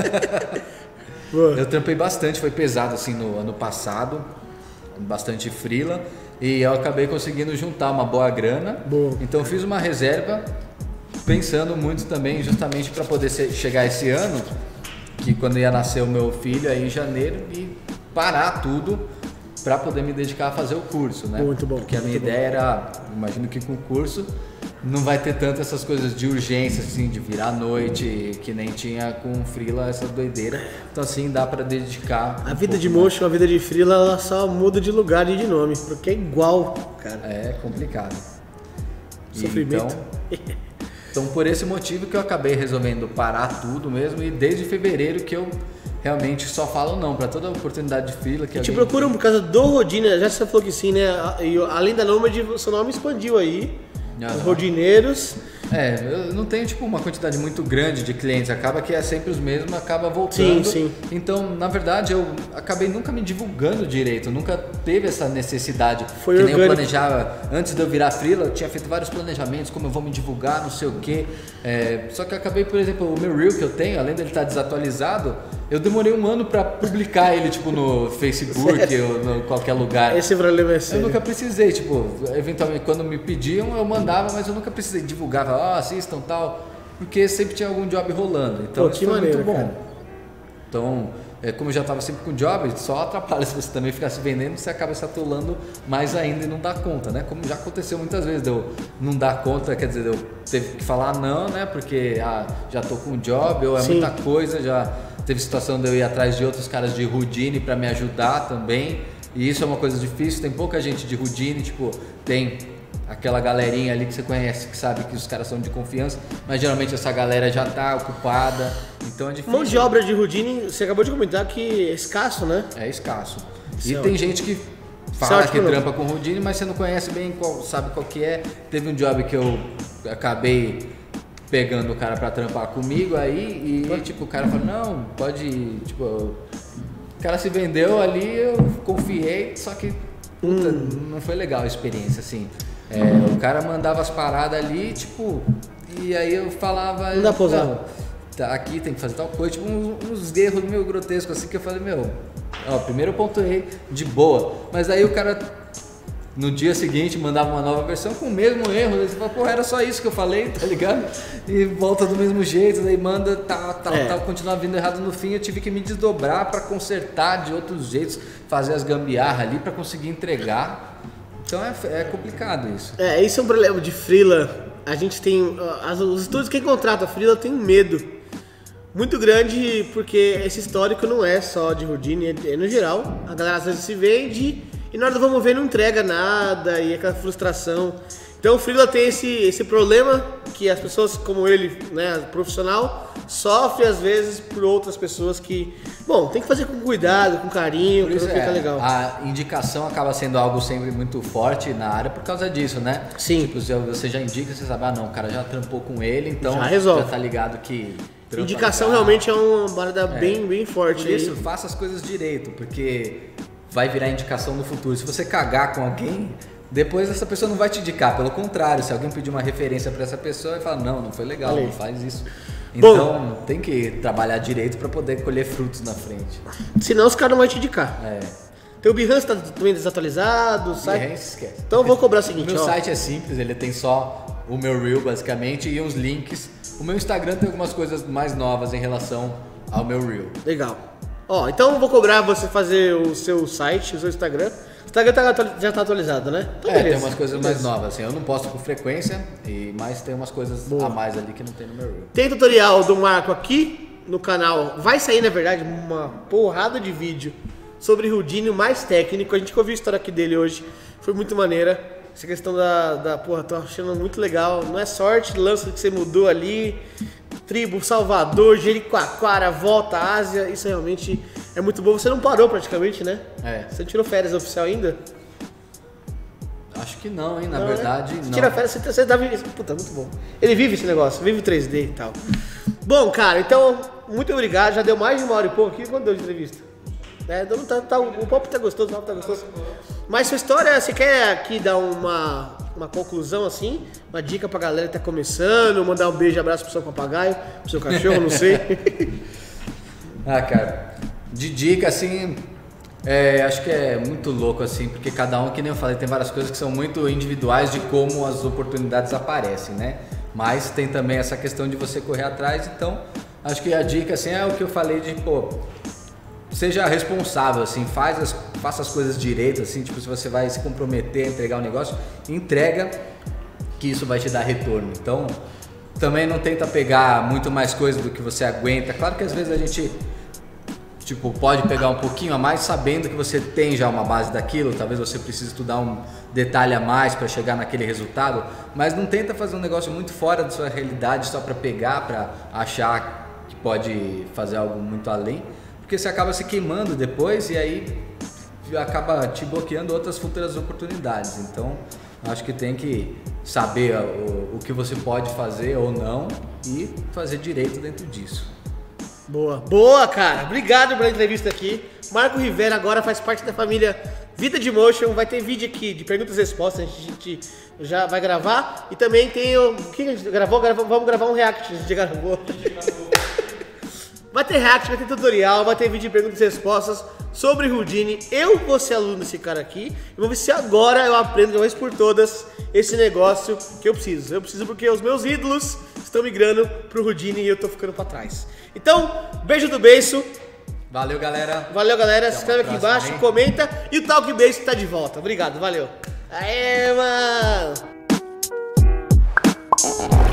Eu trampei bastante, foi pesado assim no ano passado, bastante freela, e eu acabei conseguindo juntar uma boa grana. Boa. Então eu fiz uma reserva pensando muito também justamente para poder chegar esse ano, que quando ia nascer o meu filho aí em janeiro, e parar tudo para poder me dedicar a fazer o curso, né? Muito bom. Porque a minha ideia era, imagino que com o curso não vai ter tanto essas coisas de urgência, assim, de virar à noite, que nem tinha com o freela, essa doideira. Então assim, dá para dedicar. A vida de motion, a vida de freela, ela só muda de lugar e de nome, porque é igual, cara. É complicado. Sofrimento. Então por esse motivo que eu acabei resolvendo parar tudo mesmo, e desde fevereiro que eu realmente só falo não para toda oportunidade de freela que te procuram por causa do Houdini, já você falou que sim, né? E além da Nômade, o seu nome expandiu aí. Os rodineiros. Eu não tenho tipo uma quantidade muito grande de clientes, acaba que é sempre os mesmos, acaba voltando. Sim. Então, na verdade, eu acabei nunca me divulgando direito, nunca teve essa necessidade. Foi que orgânico. nem eu planejava, antes de eu virar freela, eu tinha feito vários planejamentos, como eu vou me divulgar, não sei o quê. Só que eu acabei, por exemplo, o meu reel que eu tenho, além dele estar desatualizado, eu demorei um ano pra publicar ele, tipo, no Facebook ou em qualquer lugar. Esse problema é sério. Eu nunca precisei, tipo, eventualmente quando me pediam eu mandava, mas eu nunca precisei, divulgava, assistam tal, porque sempre tinha algum job rolando, então isso foi muito bom. Cara. Então, como eu já estava sempre com job, só atrapalha se você também ficar se vendendo, você acaba se atolando mais ainda e não dá conta, né? Como já aconteceu muitas vezes, eu não dar conta, quer dizer, eu teve que falar não, né? Porque já tô com job, ou muita coisa, já teve situação de eu ir atrás de outros caras de Houdini para me ajudar também, e isso é uma coisa difícil, tem pouca gente de Houdini, tipo, tem aquela galerinha ali que você conhece, que sabe que os caras são de confiança, mas geralmente essa galera já tá ocupada, então é difícil. Mão de obra de Houdini, você acabou de comentar que é escasso, né? É escasso. Isso e é tem ótimo. gente que fala que trampa com Houdini, mas você não conhece bem, sabe qual que é. Teve um job que eu acabei pegando o cara pra trampar comigo aí, e tipo, o cara falou, não, pode ir, tipo, o cara se vendeu ali, eu confiei, só que puta, não foi legal a experiência, assim. O cara mandava as paradas ali, tipo, e aí eu falava... Não dá pra usar. Tá, aqui tem que fazer tal coisa, tipo uns erros meio grotescos, assim, que eu falei, meu, Ó, primeiro eu pontuei de boa, mas aí o cara no dia seguinte mandava uma nova versão com o mesmo erro, daí você fala, pô, era só isso que eu falei, tá ligado? E volta do mesmo jeito, daí manda tal, continua vindo errado no fim, eu tive que me desdobrar pra consertar de outros jeitos, fazer as gambiarra ali pra conseguir entregar. Então é complicado isso. Isso é um problema de freela. A gente tem, os estúdios quem contrata freela tem um medo muito grande, porque esse histórico não é só de Houdini, é no geral. A galera às vezes se vende e na hora do vamos ver não entrega nada e aquela frustração. Então o freela tem esse problema que as pessoas como ele, né, profissional, sofre às vezes por outras pessoas que, bom, tem que fazer com cuidado, com carinho, por isso pra não ficar legal. A indicação acaba sendo algo sempre muito forte na área por causa disso, né? Sim. Tipo, você já indica, você sabe, não, o cara já trampou com ele, então já resolve. Já tá ligado que... Indicação realmente é uma parada bem forte. Por isso, faça as coisas direito, porque vai virar indicação no futuro. Se você cagar com alguém, depois essa pessoa não vai te indicar. Pelo contrário, se alguém pedir uma referência para essa pessoa e falar, não foi legal, não faz isso. Então tem que trabalhar direito para poder colher frutos na frente. Senão os caras não vão te indicar. Teu Behance tá também desatualizado, Behance esquece. Então eu vou cobrar o seguinte, meu site é simples, ele tem só o meu Reel basicamente e uns links. O meu Instagram tem algumas coisas mais novas em relação ao meu Reel. Legal. Então eu vou cobrar você fazer o seu site, o seu Instagram. O Instagram já tá atualizado, né? Então, tem umas coisas mais novas, assim. Eu não posto com frequência, mas tem umas coisas a mais ali que não tem no meu Reel. Tem tutorial do Marco aqui no canal. Vai sair, na verdade, uma porrada de vídeo sobre Houdini mais técnico. A gente ouviu a história aqui dele hoje. Foi muito maneira. Essa questão porra, tô achando muito legal. Não é sorte, lance que você mudou ali. Tribo, Salvador, Jericoacoara, volta à Ásia. Isso realmente é muito bom. Você não parou praticamente, né? Você tirou férias oficial ainda? Acho que não, hein? Na verdade, né? Você não. tira férias, você dá... Puta, muito bom. Ele vive esse negócio, vive o 3D e tal. Bom, cara, então, muito obrigado. Já deu mais de 1 hora e pouco aqui. Quanto deu de entrevista? O papo tá gostoso, Mas sua história, você quer aqui dar uma conclusão assim? Uma dica pra galera que tá começando, mandar um beijo, abraço pro seu papagaio, pro seu cachorro, não sei. Cara, de dica assim, acho que é muito louco assim, porque cada um, que nem eu falei, tem várias coisas que são muito individuais de como as oportunidades aparecem, né? Mas tem também essa questão de você correr atrás, então acho que a dica assim é o que eu falei de, seja responsável, assim, faça as coisas direito, assim, tipo, se você vai se comprometer a entregar um negócio, entrega, que isso vai te dar retorno. Então, também não tenta pegar muito mais coisa do que você aguenta. Claro que às vezes a gente, tipo, pode pegar um pouquinho a mais sabendo que você tem já uma base daquilo, talvez você precise estudar um detalhe a mais para chegar naquele resultado, mas não tenta fazer um negócio muito fora da sua realidade só para pegar, para achar que pode fazer algo muito além. Porque você acaba se queimando depois e aí acaba te bloqueando outras futuras oportunidades. Então, acho que tem que saber o que você pode fazer ou não e fazer direito dentro disso. Boa, cara. Obrigado pela entrevista aqui. Marco Rivera agora faz parte da família Vida de Motion. Vai ter vídeo aqui de perguntas e respostas. A gente já vai gravar. E também tem o que a gente gravou? Vamos gravar um react. A gente gravou. Vai ter react, vai ter tutorial, vai ter vídeo de perguntas e respostas sobre Houdini. Eu vou ser aluno desse cara aqui e vou ver se agora eu aprendo de uma vez por todas esse negócio que eu preciso. Eu preciso porque os meus ídolos estão migrando pro Houdini e eu tô ficando pra trás. Então, beijo do beiço. Valeu, galera. Se inscreve aqui embaixo, comenta e o Talk Beijo tá de volta. Obrigado, valeu. Aê, mano.